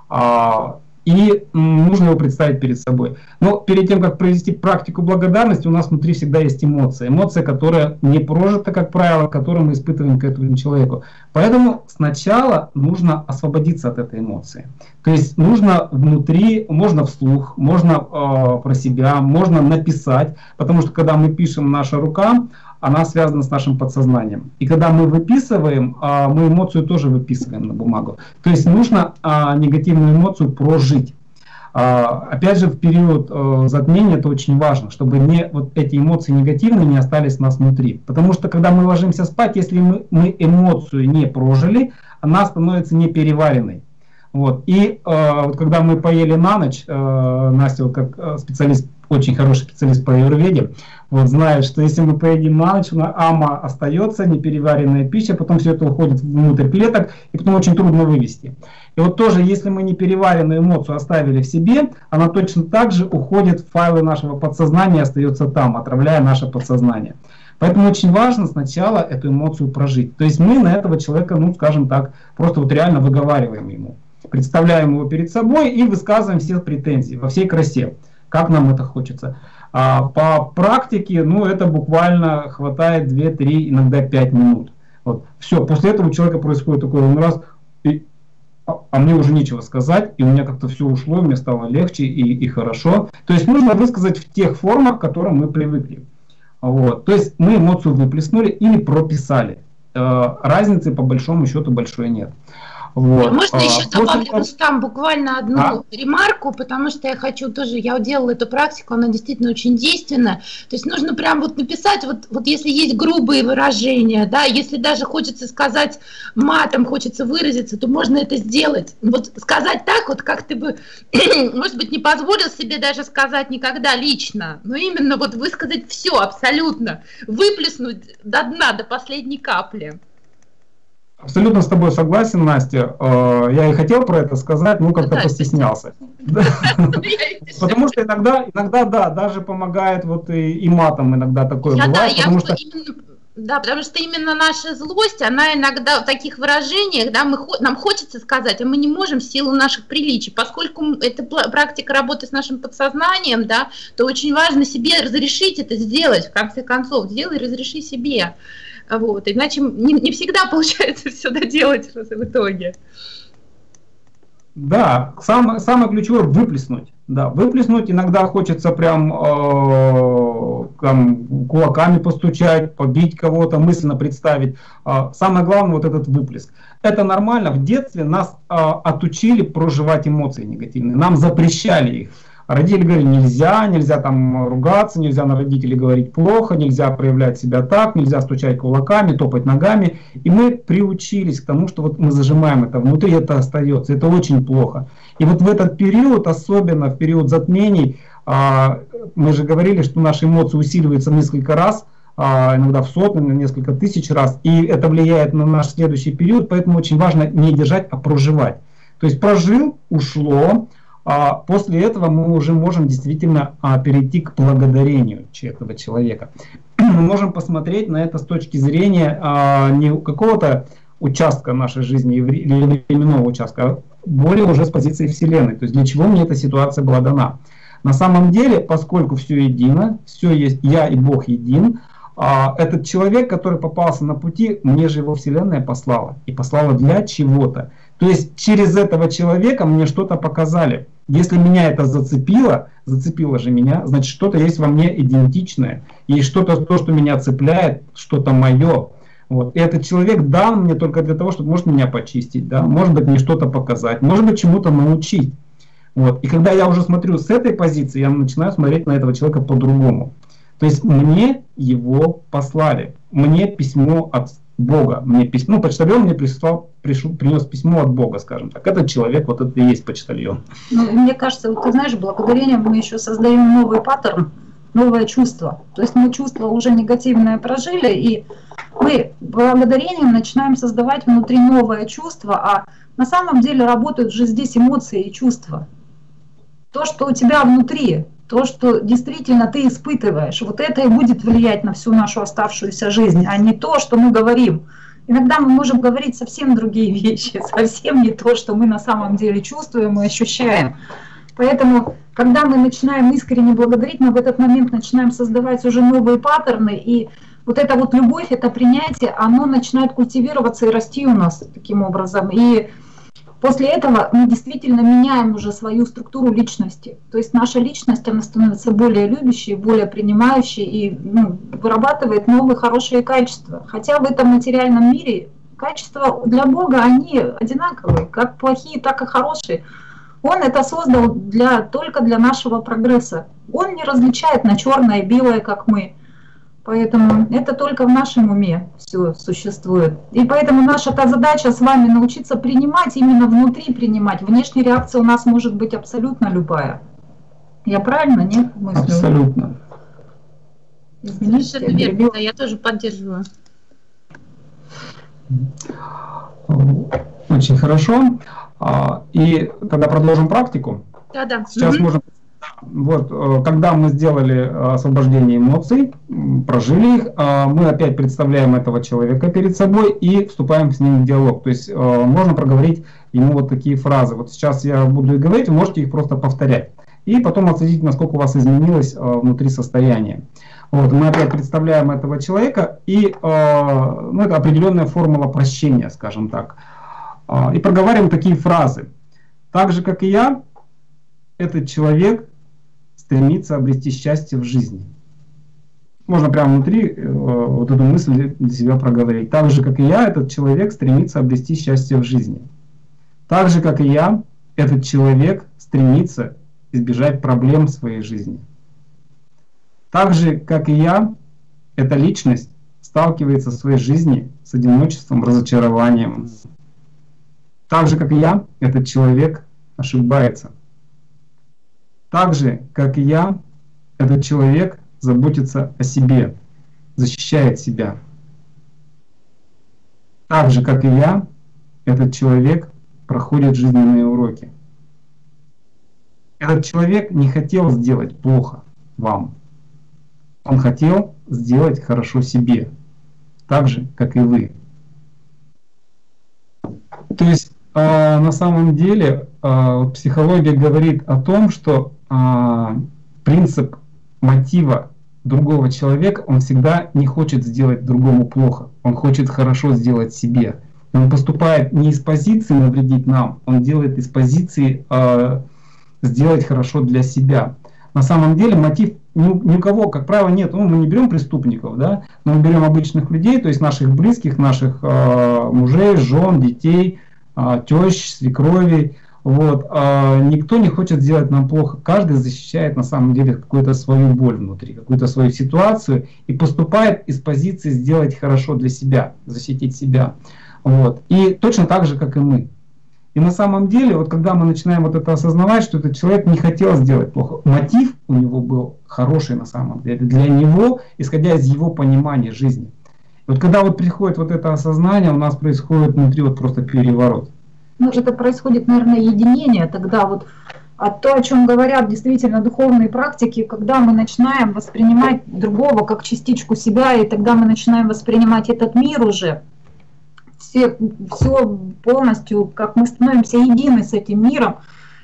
И нужно его представить перед собой. Но перед тем, как провести практику благодарности, у нас внутри всегда есть эмоция. Эмоция, которая не прожита, как правило, которую мы испытываем к этому человеку. Поэтому сначала нужно освободиться от этой эмоции. То есть нужно внутри, можно вслух, можно про себя, можно написать. Потому что когда мы пишем, наша рука, она связана с нашим подсознанием. И когда мы выписываем, мы эмоцию тоже выписываем на бумагу. То есть нужно негативную эмоцию прожить. Опять же, в период затмения это очень важно, чтобы вот эти эмоции негативные не остались у нас внутри. Потому что когда мы ложимся спать, если мы эмоцию не прожили, она становится непереваренной. Вот. И вот когда мы поели на ночь, Настя, вот как специалист, очень хороший специалист по аюрведе, вот, знает, что если мы поедим на ночь, ама остается, непереваренная пища, потом все это уходит внутрь клеток, и потом очень трудно вывести. И вот тоже, если мы непереваренную эмоцию оставили в себе, она точно так же уходит в файлы нашего подсознания и остается там, отравляя наше подсознание. Поэтому очень важно сначала эту эмоцию прожить. То есть мы на этого человека, скажем так, просто вот реально выговариваем ему. Представляем его перед собой и высказываем все претензии во всей красе, как нам это хочется. По практике, это буквально хватает 2-3, иногда 5 минут. Вот. Все, после этого у человека происходит такой, он раз, и а мне уже нечего сказать, и у меня как-то все ушло, мне стало легче и хорошо. То есть нужно высказать в тех формах, к которым мы привыкли. Вот. То есть мы эмоцию выплеснули или прописали. Разницы по большому счету большой нет. Вот. Можно еще добавлю, Рустам, буквально одну ремарку, потому что я хочу тоже, я делала эту практику, она действительно очень действенная. То есть нужно прям вот написать, вот если есть грубые выражения, да, если даже хочется сказать матом, хочется выразиться, то можно это сделать. Вот сказать так, вот как ты бы, может быть, не позволил себе даже сказать никогда лично, но именно вот высказать все абсолютно, выплеснуть до дна, до последней капли. Абсолютно с тобой согласен, Настя. Я и хотел про это сказать, но как-то постеснялся. Потому что иногда, да, даже помогает вот и матом иногда такое бывает. Да, потому что именно наша злость, она иногда в таких выражениях, да, нам хочется сказать, а мы не можем в силу наших приличий. Поскольку это практика работы с нашим подсознанием, да, то очень важно себе разрешить это сделать, в конце концов, сделай, разреши себе. Вот, иначе не всегда получается все доделать в итоге. Да, самое ключевое выплеснуть. Да, выплеснуть иногда хочется прям кулаками постучать, побить кого-то, мысленно представить. Самое главное вот этот выплеск. Это нормально. В детстве нас отучили проживать эмоции негативные. Нам запрещали их. Родители говорили, нельзя там ругаться, нельзя на родителей говорить плохо, нельзя проявлять себя так, нельзя стучать кулаками, топать ногами. И мы приучились к тому, что вот мы зажимаем это внутри, это остается, это очень плохо. И вот в этот период, особенно в период затмений, мы же говорили, что наши эмоции усиливаются в несколько раз, иногда в сотни, на несколько тысяч раз, и это влияет на наш следующий период, поэтому очень важно не держать, а проживать. То есть прожил, ушло. После этого мы уже можем действительно перейти к благодарению этого человека. Мы можем посмотреть на это с точки зрения не какого-то участка нашей жизни или временного участка, а более уже с позиции Вселенной. То есть для чего мне эта ситуация была дана. На самом деле, поскольку все едино, все есть я и Бог един, этот человек, который попался на пути, мне же его Вселенная послала. И послала для чего-то. То есть через этого человека мне что-то показали. Если меня это зацепило же меня, значит что-то есть во мне идентичное. Есть что-то, то, что меня цепляет, что-то мое. Вот. И этот человек дал мне только для того, чтобы, может, меня почистить, да? Может быть, мне что-то показать, может быть, чему-то научить. Вот. И когда я уже смотрю с этой позиции, я начинаю смотреть на этого человека по-другому. То есть мне его послали. Мне письмо от Бога. Мне письмо, почтальон мне принес письмо от Бога, скажем так. Этот человек, вот это и есть почтальон. Ну, мне кажется, вот ты знаешь, благодарением мы еще создаем новый паттерн, новое чувство. То есть мы чувство уже негативное прожили, и мы благодарением начинаем создавать внутри новое чувство, а на самом деле работают же здесь эмоции и чувства. То, что у тебя внутри, то, что действительно ты испытываешь, вот это и будет влиять на всю нашу оставшуюся жизнь, а не то, что мы говорим. Иногда мы можем говорить совсем другие вещи, совсем не то, что мы на самом деле чувствуем и ощущаем. Поэтому, когда мы начинаем искренне благодарить, мы в этот момент начинаем создавать уже новые паттерны, и вот эта вот любовь, это принятие, оно начинает культивироваться и расти у нас таким образом. И после этого мы действительно меняем уже свою структуру личности. То есть наша личность, она становится более любящей, более принимающей и вырабатывает новые хорошие качества. Хотя в этом материальном мире качества для Бога, они одинаковые, как плохие, так и хорошие. Он это создал только для нашего прогресса. Он не различает на черное и белое, как мы. Поэтому это только в нашем уме все существует. И поэтому наша задача с вами научиться принимать, именно внутри принимать. Внешняя реакция у нас может быть абсолютно любая. Я правильно, нет? Мыслю? Абсолютно. Совершенно верно, да, я тоже поддерживаю. Очень хорошо. И тогда продолжим практику. Да. Сейчас можем... Вот, когда мы сделали освобождение эмоций, прожили их, мы опять представляем этого человека перед собой и вступаем с ним в диалог. То есть можно проговорить ему вот такие фразы. Вот сейчас я буду их говорить, вы можете их просто повторять. И потом отследить, насколько у вас изменилось внутри состояние. Вот, мы опять представляем этого человека, и это определенная формула прощения, скажем так. И проговариваем такие фразы. Так же, как и я, этот человек стремится обрести счастье в жизни. Можно прямо внутри вот эту мысль для себя проговорить. Так же, как и я, этот человек стремится обрести счастье в жизни. Так же, как и я, этот человек стремится избежать проблем в своей жизни. Так же, как и я, эта личность сталкивается в своей жизни с одиночеством, разочарованием. Так же, как и я, этот человек ошибается. Так же, как и я, этот человек заботится о себе, защищает себя. Так же, как и я, этот человек проходит жизненные уроки. Этот человек не хотел сделать плохо вам. Он хотел сделать хорошо себе, так же, как и вы. То есть, на самом деле, психология говорит о том, что принцип мотива другого человека, он всегда не хочет сделать другому плохо, он хочет хорошо сделать себе. Он поступает не из позиции навредить нам, он делает из позиции сделать хорошо для себя. На самом деле мотив ни у кого, как правило, нет. Мы не берем преступников, да, но мы берем обычных людей, то есть наших близких, наших мужей, жен, детей, тещ, свекровей. Вот. Никто не хочет сделать нам плохо. Каждый защищает на самом деле какую-то свою боль внутри, какую-то свою ситуацию и поступает из позиции сделать хорошо для себя, защитить себя. Вот. И точно так же, как и мы. И на самом деле, вот когда мы начинаем вот это осознавать, что этот человек не хотел сделать плохо, мотив у него был хороший на самом деле, для него, исходя из его понимания жизни. И вот когда вот приходит вот это осознание, у нас происходит внутри вот просто переворот. Ну, это происходит, наверное, единение тогда вот. А то, о чем говорят действительно духовные практики, когда мы начинаем воспринимать другого как частичку себя, и тогда мы начинаем воспринимать этот мир уже, все полностью, как мы становимся едины с этим миром.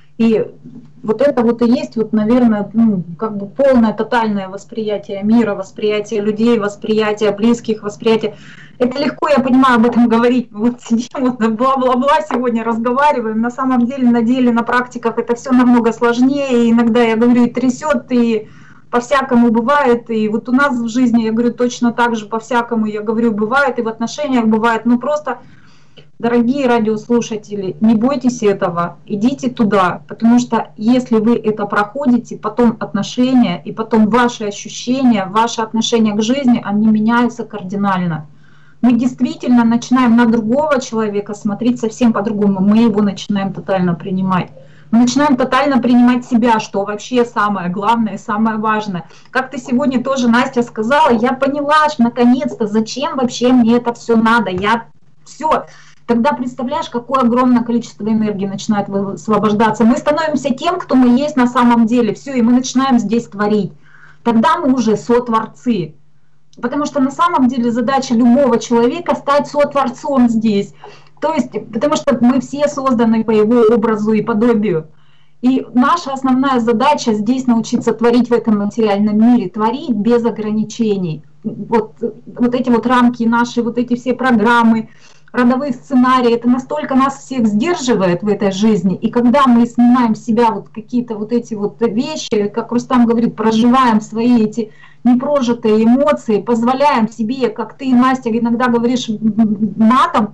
И вот это вот и есть, вот, наверное, как бы полное, тотальное восприятие мира, восприятие людей, восприятие близких, восприятие. Это легко, я понимаю, об этом говорить. Вот сидим, вот бла-бла-бла, сегодня разговариваем. На самом деле, на деле, на практиках это все намного сложнее. И иногда, я говорю, и трясет, и по-всякому бывает. И вот у нас в жизни, я говорю, точно так же по-всякому, я говорю, бывает, и в отношениях бывает. Ну просто, дорогие радиослушатели, не бойтесь этого, идите туда, потому что если вы это проходите, потом отношения и потом ваши ощущения, ваши отношения к жизни, они меняются кардинально. Мы действительно начинаем на другого человека смотреть совсем по-другому, мы его начинаем тотально принимать. Мы начинаем тотально принимать себя, что вообще самое главное, самое важное. Как ты сегодня тоже, Настя, сказала, я поняла, что наконец-то, зачем вообще мне это все надо, все. Тогда представляешь, какое огромное количество энергии начинает высвобождаться. Мы становимся тем, кто мы есть на самом деле. Все, и мы начинаем здесь творить. Тогда мы уже сотворцы. Потому что на самом деле задача любого человека стать сотворцом здесь. То есть, потому что мы все созданы по его образу и подобию. И наша основная задача здесь научиться творить в этом материальном мире, творить без ограничений. Вот эти вот рамки наши, вот эти все программы, родовые сценарии, это настолько нас всех сдерживает в этой жизни. И когда мы снимаем с себя вот какие-то вот эти вот вещи, как Рустам говорит, проживаем свои эти непрожитые эмоции, позволяем себе, как ты, Настя, иногда говоришь матом,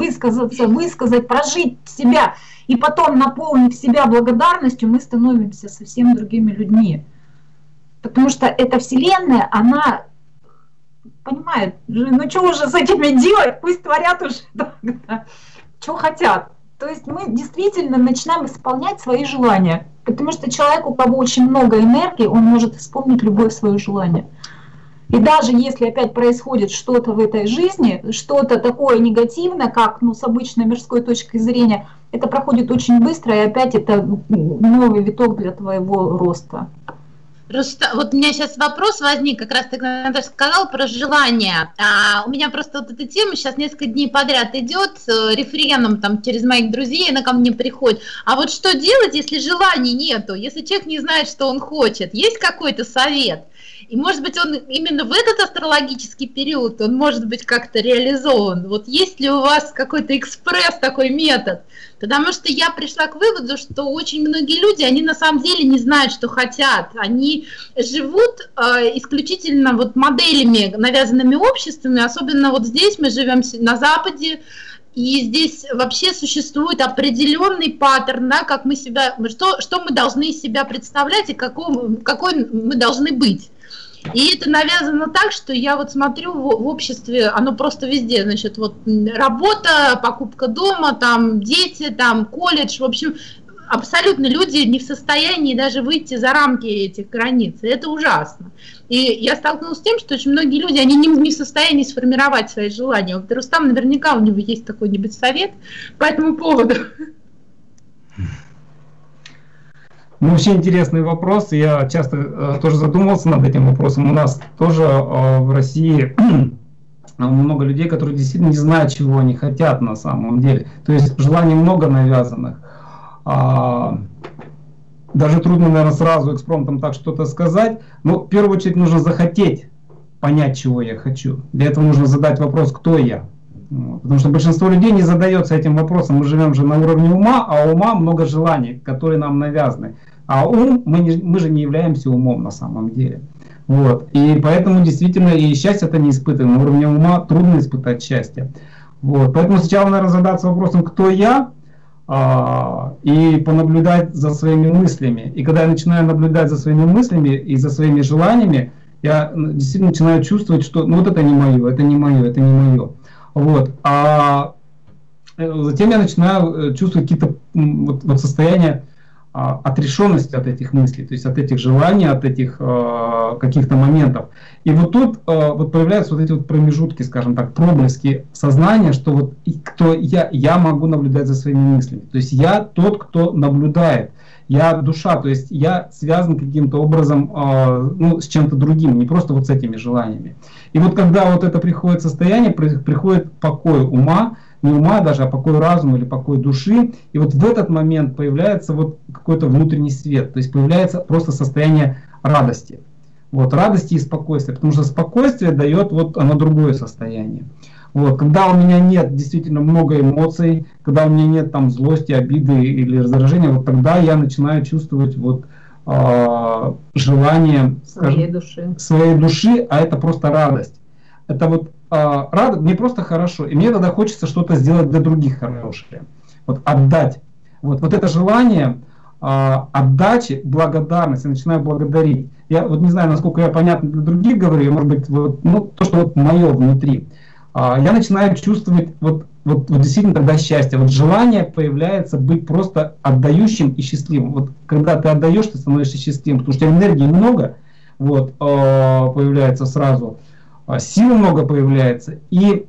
высказать, прожить себя, и потом, наполнив себя благодарностью, мы становимся совсем другими людьми. Потому что эта Вселенная, она понимает, ну что уже с этими делать, пусть творят уже, что хотят. То есть мы действительно начинаем исполнять свои желания. Потому что человек, у кого очень много энергии, он может исполнить любое свое желание. И даже если опять происходит что-то в этой жизни, что-то такое негативное, как с обычной мирской точки зрения, это проходит очень быстро, и опять это новый виток для твоего роста. Вот у меня сейчас вопрос возник, как раз ты, Наташа, сказал про желание. У меня просто вот эта тема сейчас несколько дней подряд идет рефреном там через моих друзей, она ко мне приходит. А вот что делать, если желаний нету, если человек не знает, что он хочет? Есть какой-то совет? И может быть он именно в этот астрологический период, он может быть как-то реализован. Вот есть ли у вас какой-то экспресс, такой метод? Потому что я пришла к выводу, что очень многие люди, они на самом деле не знают, что хотят. Они живут исключительно вот моделями, навязанными обществами. Особенно вот здесь мы живем на Западе, и здесь вообще существует определенный паттерн, да, как мы себя, что мы должны из себя представлять и какой мы должны быть. И это навязано так, что я вот смотрю в обществе, оно просто везде, значит, вот работа, покупка дома, там дети, там колледж, в общем, абсолютно люди не в состоянии даже выйти за рамки этих границ, и это ужасно. И я столкнулась с тем, что очень многие люди, они не в состоянии сформировать свои желания. Вот Рустам, наверняка у него есть какой-нибудь совет по этому поводу. Ну, вообще интересный вопрос. Я часто тоже задумывался над этим вопросом. У нас тоже в России много людей, которые действительно не знают, чего они хотят на самом деле. То есть желаний много навязанных. Даже трудно, наверное, сразу экспромтом так что-то сказать. Но в первую очередь нужно захотеть понять, чего я хочу. Для этого нужно задать вопрос, кто я. Потому что большинство людей не задается этим вопросом. Мы живем же на уровне ума, а у ума много желаний, которые нам навязаны. А ум, мы же не являемся умом на самом деле. Вот. И поэтому действительно и счастье-то не испытываем. На уровне ума трудно испытать счастье. Вот. Поэтому сначала, наверное, задаться вопросом, кто я, и понаблюдать за своими мыслями. И когда я начинаю наблюдать за своими мыслями и за своими желаниями, я действительно начинаю чувствовать, что ну, вот это не мое, это не мое, это не мое. Вот. А затем я начинаю чувствовать какие-то вот состояния отрешенности от этих мыслей, то есть от этих желаний, от этих каких-то моментов. И вот тут вот появляются вот эти вот промежутки, скажем так, проблески сознания, что вот кто я могу наблюдать за своими мыслями. То есть я тот, кто наблюдает. Я душа, то есть я связан каким-то образом ну, с чем-то другим, не просто вот с этими желаниями. И вот когда вот это приходит состояние, приходит покой ума, не ума даже, а покой разума или покой души. И вот в этот момент появляется вот какой-то внутренний свет. То есть появляется просто состояние радости. Вот, радости и спокойствия. Потому что спокойствие дает вот оно другое состояние. Вот, когда у меня нет действительно много эмоций, когда у меня нет там злости, обиды или раздражения, вот тогда я начинаю чувствовать вот желание своей души, а это просто радость. Это вот мне просто хорошо, и мне тогда хочется что-то сделать для других хорошее. Вот отдать. Вот это желание отдачи, благодарности, начинаю благодарить. Я вот не знаю, насколько я понятно для других говорю, может быть, вот, ну, то, что вот мое внутри. Я начинаю чувствовать вот действительно тогда счастье. Вот желание появляется быть просто отдающим и счастливым. Вот когда ты отдаешь, ты становишься счастливым, потому что энергии много, вот, появляется сразу. Сил много появляется, и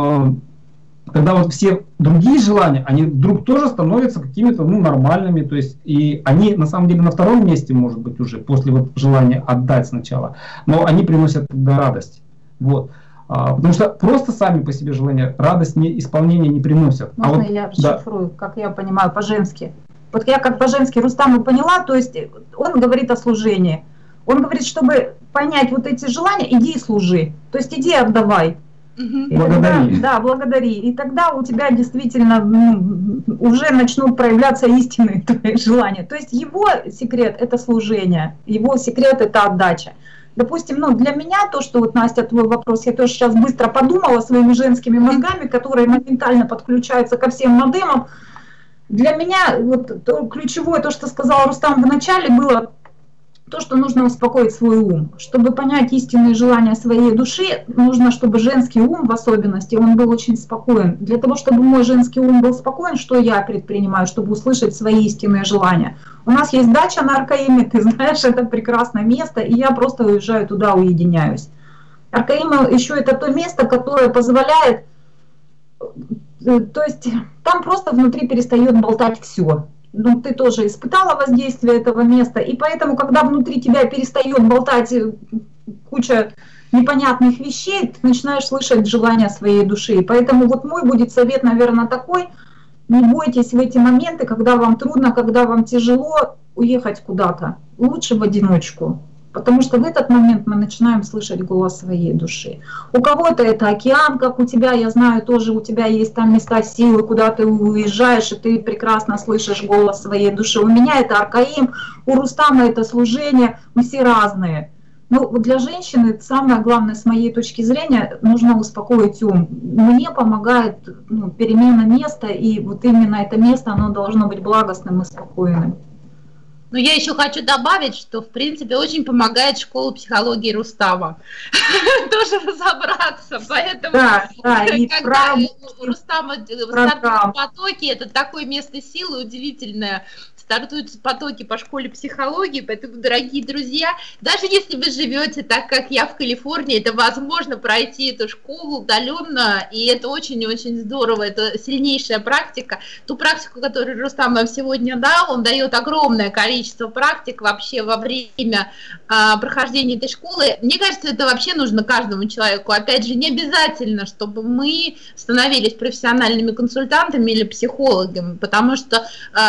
когда вот все другие желания, они вдруг тоже становятся какими-то ну, нормальными, то есть и они на самом деле на втором месте, может быть, уже после вот желания отдать сначала, но они приносят тогда радость, вот, потому что просто сами по себе желания радость исполнения не приносят. Можно вот, я расшифрую, да. Как я понимаю по-женски? Вот я как по-женски Рустама поняла, то есть он говорит о служении. Он говорит, чтобы понять вот эти желания, иди и служи. То есть иди и отдавай. И благодари. Тогда, да, благодари. И тогда у тебя действительно уже начнут проявляться истинные твои желания. То есть его секрет – это служение, его секрет – это отдача. Допустим, ну, для меня то, что вот, Настя, твой вопрос, я тоже сейчас быстро подумала своими женскими мозгами, которые моментально подключаются ко всем модемам. Для меня вот ключевое, то, что сказал Рустам в начале, было то, что нужно успокоить свой ум. Чтобы понять истинные желания своей души, нужно, чтобы женский ум в особенности, он был очень спокоен. Для того, чтобы мой женский ум был спокоен, что я предпринимаю, чтобы услышать свои истинные желания? У нас есть дача на Аркаиме, ты знаешь, это прекрасное место, и я просто уезжаю туда, уединяюсь. Аркаим еще это то место, которое позволяет, то есть там просто внутри перестает болтать все. ну, ты тоже испытала воздействие этого места, и поэтому, когда внутри тебя перестает болтать куча непонятных вещей, ты начинаешь слышать желания своей души. И поэтому вот мой будет совет, наверное, такой: не бойтесь в эти моменты, когда вам трудно, когда вам тяжело, уехать куда-то. Лучше в одиночку. Потому что в этот момент мы начинаем слышать голос своей души. У кого-то это океан, как у тебя, я знаю, тоже у тебя есть там места силы, куда ты уезжаешь, и ты прекрасно слышишь голос своей души. У меня это Аркаим, у Рустама это служение, мы все разные. Но для женщины самое главное, с моей точки зрения, нужно успокоить ум. Мне помогает перемена места, и вот именно это место, оно должно быть благостным и спокойным. Но я еще хочу добавить, что, в принципе, очень помогает школа психологии Рустама. Тоже разобраться. Поэтому, когда у Рустама стартуют потоки, это такое место силы удивительное. Стартуют потоки по школе психологии, поэтому, дорогие друзья, даже если вы живете так, как я, в Калифорнии, это возможно пройти эту школу удаленно, и это очень-очень здорово, это сильнейшая практика. Ту практику, которую Рустам вам сегодня дал, он дает огромное количество практик вообще во время прохождения этой школы. Мне кажется, это вообще нужно каждому человеку. Опять же, не обязательно, чтобы мы становились профессиональными консультантами или психологами, потому что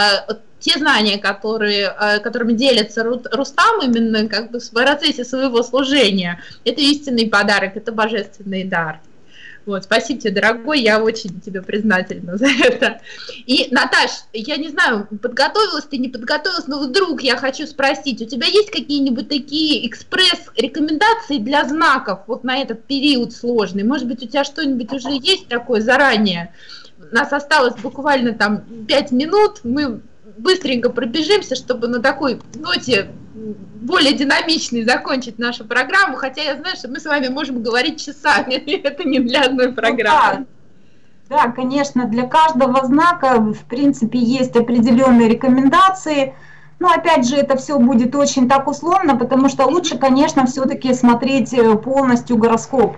те знания, которыми делится Рустам именно как бы в процессе своего служения, это истинный подарок, это божественный дар. Вот, спасибо тебе, дорогой, я очень тебе признательна за это. И, Наташ, я не знаю, подготовилась ты, не подготовилась, но вдруг я хочу спросить, у тебя есть какие-нибудь такие экспресс-рекомендации для знаков вот на этот период сложный? Может быть, у тебя что-нибудь уже есть такое заранее? У нас осталось буквально там 5 минут, мы быстренько пробежимся, чтобы на такой ноте более динамичной закончить нашу программу, хотя я знаю, что мы с вами можем говорить часами, это не для одной программы. Да, конечно, для каждого знака, в принципе, есть определенные рекомендации, но опять же, это все будет очень так условно, потому что лучше, конечно, все-таки смотреть полностью гороскоп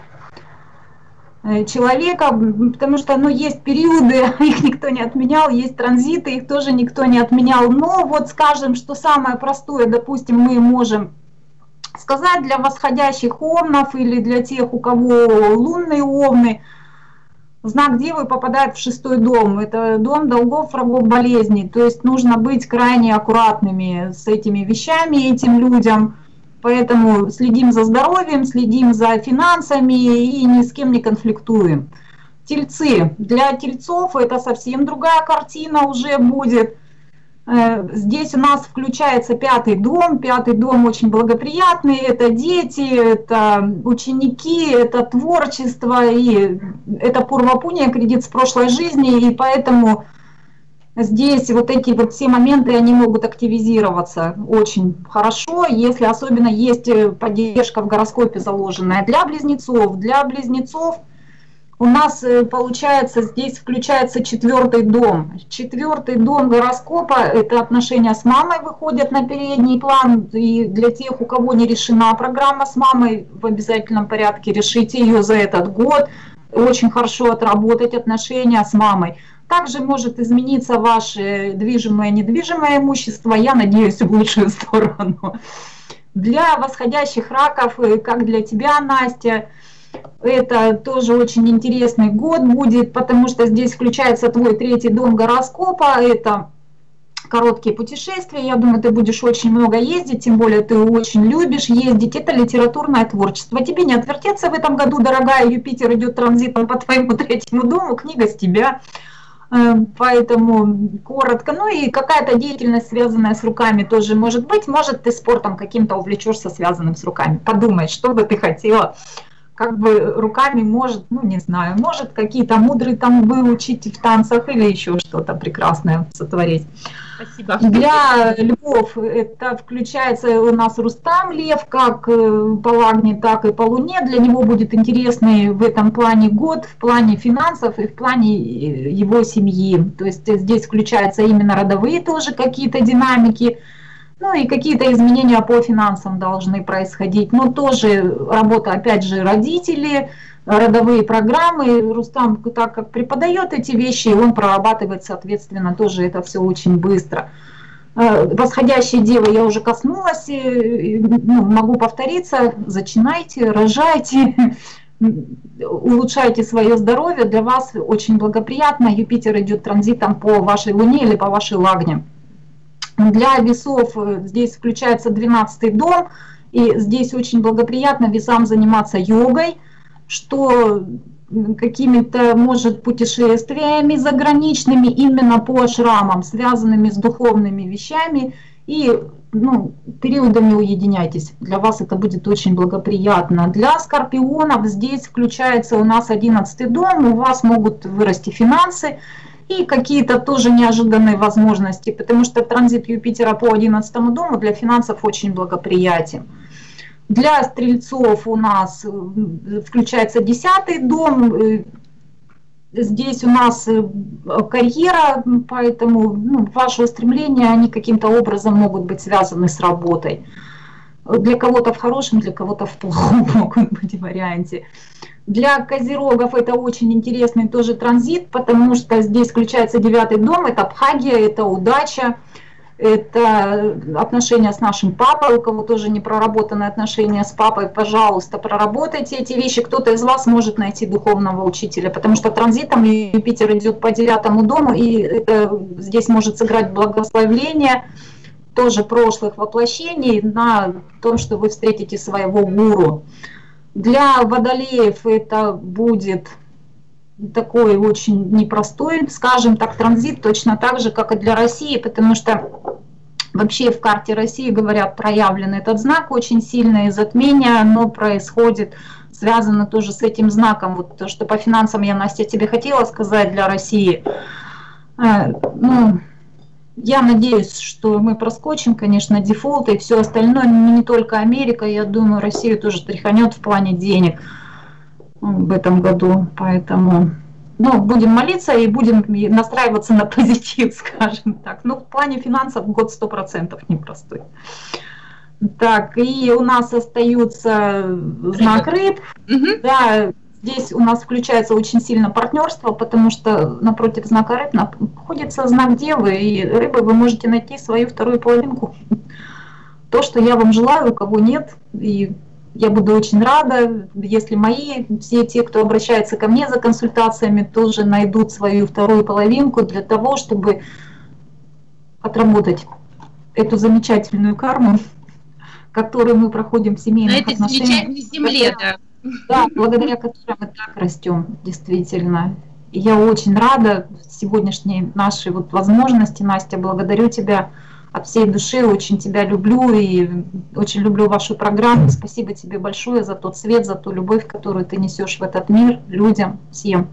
человека, потому что есть периоды, их никто не отменял, есть транзиты, их тоже никто не отменял. Но вот скажем, что самое простое, допустим, мы можем сказать для восходящих овнов или для тех, у кого лунные овны, знак Девы попадает в 6-й дом. Это дом долгов, врагов, болезней. То есть нужно быть крайне аккуратными с этими вещами, этим людям. Поэтому следим за здоровьем, следим за финансами и ни с кем не конфликтуем. Тельцы. Для тельцов это совсем другая картина уже будет. Здесь у нас включается 5-й дом. 5-й дом очень благоприятный. Это дети, это ученики, это творчество. И это пурва-пунья, кредит с прошлой жизни. И поэтому здесь вот эти вот все моменты, они могут активизироваться очень хорошо, если особенно есть поддержка в гороскопе заложенная. Для близнецов у нас получается, здесь включается 4-й дом. 4-й дом гороскопа, это отношения с мамой выходят на передний план. И для тех, у кого не решена программа с мамой, в обязательном порядке решите ее за этот год. Очень хорошо отработать отношения с мамой. Также может измениться ваше движимое и недвижимое имущество, я надеюсь, в лучшую сторону. Для восходящих раков, как для тебя, Настя, это тоже очень интересный год будет, потому что здесь включается твой 3-й дом гороскопа, это короткие путешествия, я думаю, ты будешь очень много ездить, тем более ты очень любишь ездить, это литературное творчество. Тебе не отвертеться в этом году, дорогая, Юпитер идет транзитом по твоему 3-му дому, книга с тебя. Поэтому коротко, и какая-то деятельность, связанная с руками, тоже может быть. Может, ты спортом каким-то увлечешься, связанным с руками. Подумай, что бы ты хотела, как бы руками, может, не знаю, может какие-то мудрые там выучить в танцах или еще что-то прекрасное сотворить. Спасибо. Для львов это включается у нас Рустам Лев, как по Лагне, так и по Луне. Для него будет интересный в этом плане год, в плане финансов и в плане его семьи. То есть здесь включаются именно родовые тоже какие-то динамики. И какие-то изменения по финансам должны происходить. Но тоже работа, опять же, родители, родовые программы. Рустам, так как преподает эти вещи, он прорабатывает, соответственно, тоже это все очень быстро. Восходящие девы я уже коснулась, могу повториться: зачинайте, рожайте, улучшайте свое здоровье, для вас очень благоприятно. Юпитер идет транзитом по вашей Луне или по вашей Лагне. Для весов здесь включается 12-й дом, и здесь очень благоприятно весам заниматься йогой, что какими-то, может, путешествиями заграничными, именно по ашрамам, связанными с духовными вещами, и периодами уединяйтесь. Для вас это будет очень благоприятно. Для скорпионов здесь включается у нас 11-й дом, у вас могут вырасти финансы и какие-то тоже неожиданные возможности, потому что транзит Юпитера по 11-му дому для финансов очень благоприятен. Для стрельцов у нас включается 10-й дом, здесь у нас карьера, поэтому ваши устремления, они каким-то образом могут быть связаны с работой. Для кого-то в хорошем, для кого-то в плохом могут быть варианте. Для козерогов это очень интересный тоже транзит, потому что здесь включается 9-й дом, это бхагья, это удача. Это отношения с нашим папой, у кого тоже не проработаны отношения с папой, пожалуйста, проработайте эти вещи. Кто-то из вас может найти духовного учителя, потому что транзитом Юпитер идет по 9-му дому, и это здесь может сыграть благословение тоже прошлых воплощений на том, что вы встретите своего гуру. Для водолеев это будет такой очень непростой, скажем так, транзит, точно так же, как и для России, потому что вообще в карте России, говорят, проявлен этот знак очень сильное затмение, оно происходит, связано тоже с этим знаком. Вот то, что по финансам я, Настя, тебе хотела сказать для России. Я надеюсь, что мы проскочим, конечно, дефолты и все остальное, но не только Америка, я думаю, Россию тоже тряханет в плане денег в этом году, поэтому будем молиться и будем настраиваться на позитив, скажем так. Но в плане финансов год 100% непростой. Так, и у нас остается знак рыб. Да, здесь у нас включается очень сильно партнерство, потому что напротив знака рыб находится знак девы, и рыбы вы можете найти свою вторую половинку. То, что я вам желаю, у кого нет, и я буду очень рада, если все те, кто обращается ко мне за консультациями, тоже найдут свою вторую половинку для того, чтобы отработать эту замечательную карму, которую мы проходим в семейных отношениях. На этой замечательной земле, да. Да, благодаря которой мы так растем, действительно. И я очень рада сегодняшней нашей возможности, Настя, благодарю тебя от всей души, очень тебя люблю и очень люблю вашу программу. Спасибо тебе большое за тот свет, за ту любовь, которую ты несешь в этот мир, людям, всем.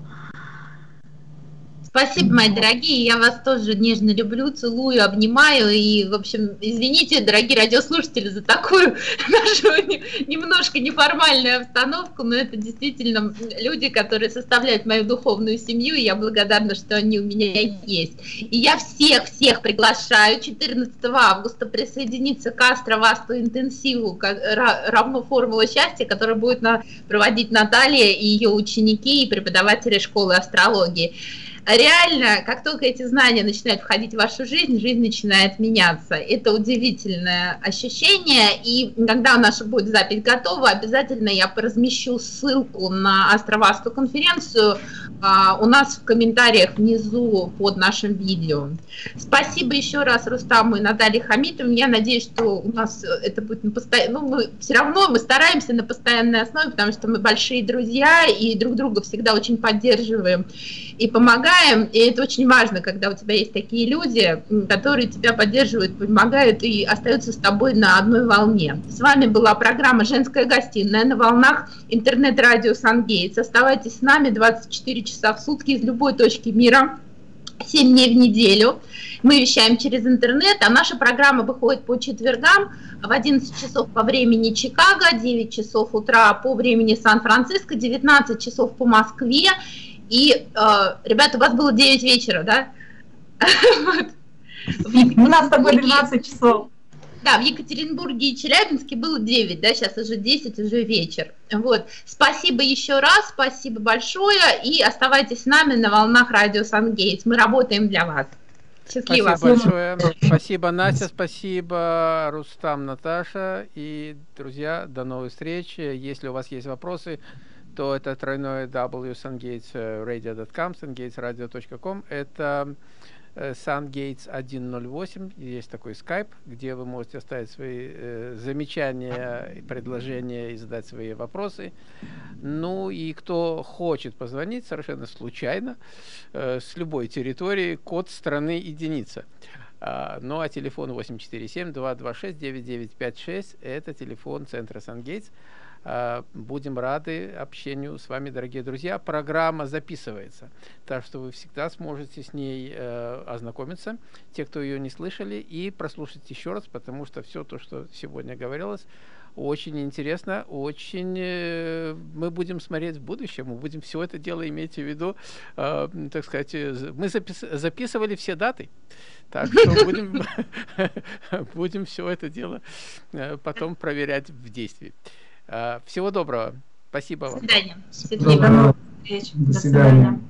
Спасибо, мои дорогие, я вас тоже нежно люблю, целую, обнимаю, и, в общем, извините, дорогие радиослушатели, за такую нашу немножко неформальную обстановку, но это действительно люди, которые составляют мою духовную семью, и я благодарна, что они у меня есть. И я всех приглашаю 14 августа присоединиться к Астро-Васту интенсиву, равно формула счастья, которую будет проводить Наталья и ее ученики и преподаватели школы астрологии. Реально, как только эти знания начинают входить в вашу жизнь, жизнь начинает меняться. Это удивительное ощущение, и когда наша будет запись готова, обязательно я размещу ссылку на Астро-Васту конференцию у нас в комментариях внизу под нашим видео. Спасибо еще раз Рустаму и Наталье Хамитовне. Я надеюсь, что у нас это будет на постоянной, мы стараемся на постоянной основе, потому что мы большие друзья и друг друга всегда очень поддерживаем и помогаем, и это очень важно, когда у тебя есть такие люди, которые тебя поддерживают, помогают и остаются с тобой на одной волне. С вами была программа «Женская гостиная» на волнах интернет-радио Сангейтс. Оставайтесь с нами 24 часа в сутки из любой точки мира, 7 дней в неделю. Мы вещаем через интернет, а наша программа выходит по четвергам в 11 часов по времени Чикаго, 9 часов утра по времени Сан-Франциско, 19 часов по Москве. И, ребята, у вас было 9 вечера, да? У нас с тобой 12 часов. Да, в Екатеринбурге и Челябинске было 9, да, сейчас уже 10, уже вечер. Вот. Спасибо еще раз, спасибо большое, и оставайтесь с нами на волнах радио Сангейтс. Мы работаем для вас. Счастливо. Спасибо большое. Спасибо, Настя, спасибо, Рустам, Наташа. И, друзья, до новых встреч. Если у вас есть вопросы, то это www.sungatesradio.com, sungatesradio.com. Это Sungates 108, есть такой скайп, где вы можете оставить свои замечания, предложения и задать свои вопросы. Ну и кто хочет позвонить совершенно случайно, с любой территории, код страны единица. Ну а телефон 847-226-9956, это телефон центра Сангейтс. Будем рады общению с вами, дорогие друзья. Программа записывается, так что вы всегда сможете с ней ознакомиться, те, кто ее не слышали, и прослушать еще раз, потому что все то, что сегодня говорилось, очень интересно, очень мы будем смотреть в будущем, мы будем все это дело иметь в виду, так сказать, мы записывали все даты, так что будем все это дело потом проверять в действии. Всего доброго. Спасибо вам. До свидания. До новых встреч. До свидания.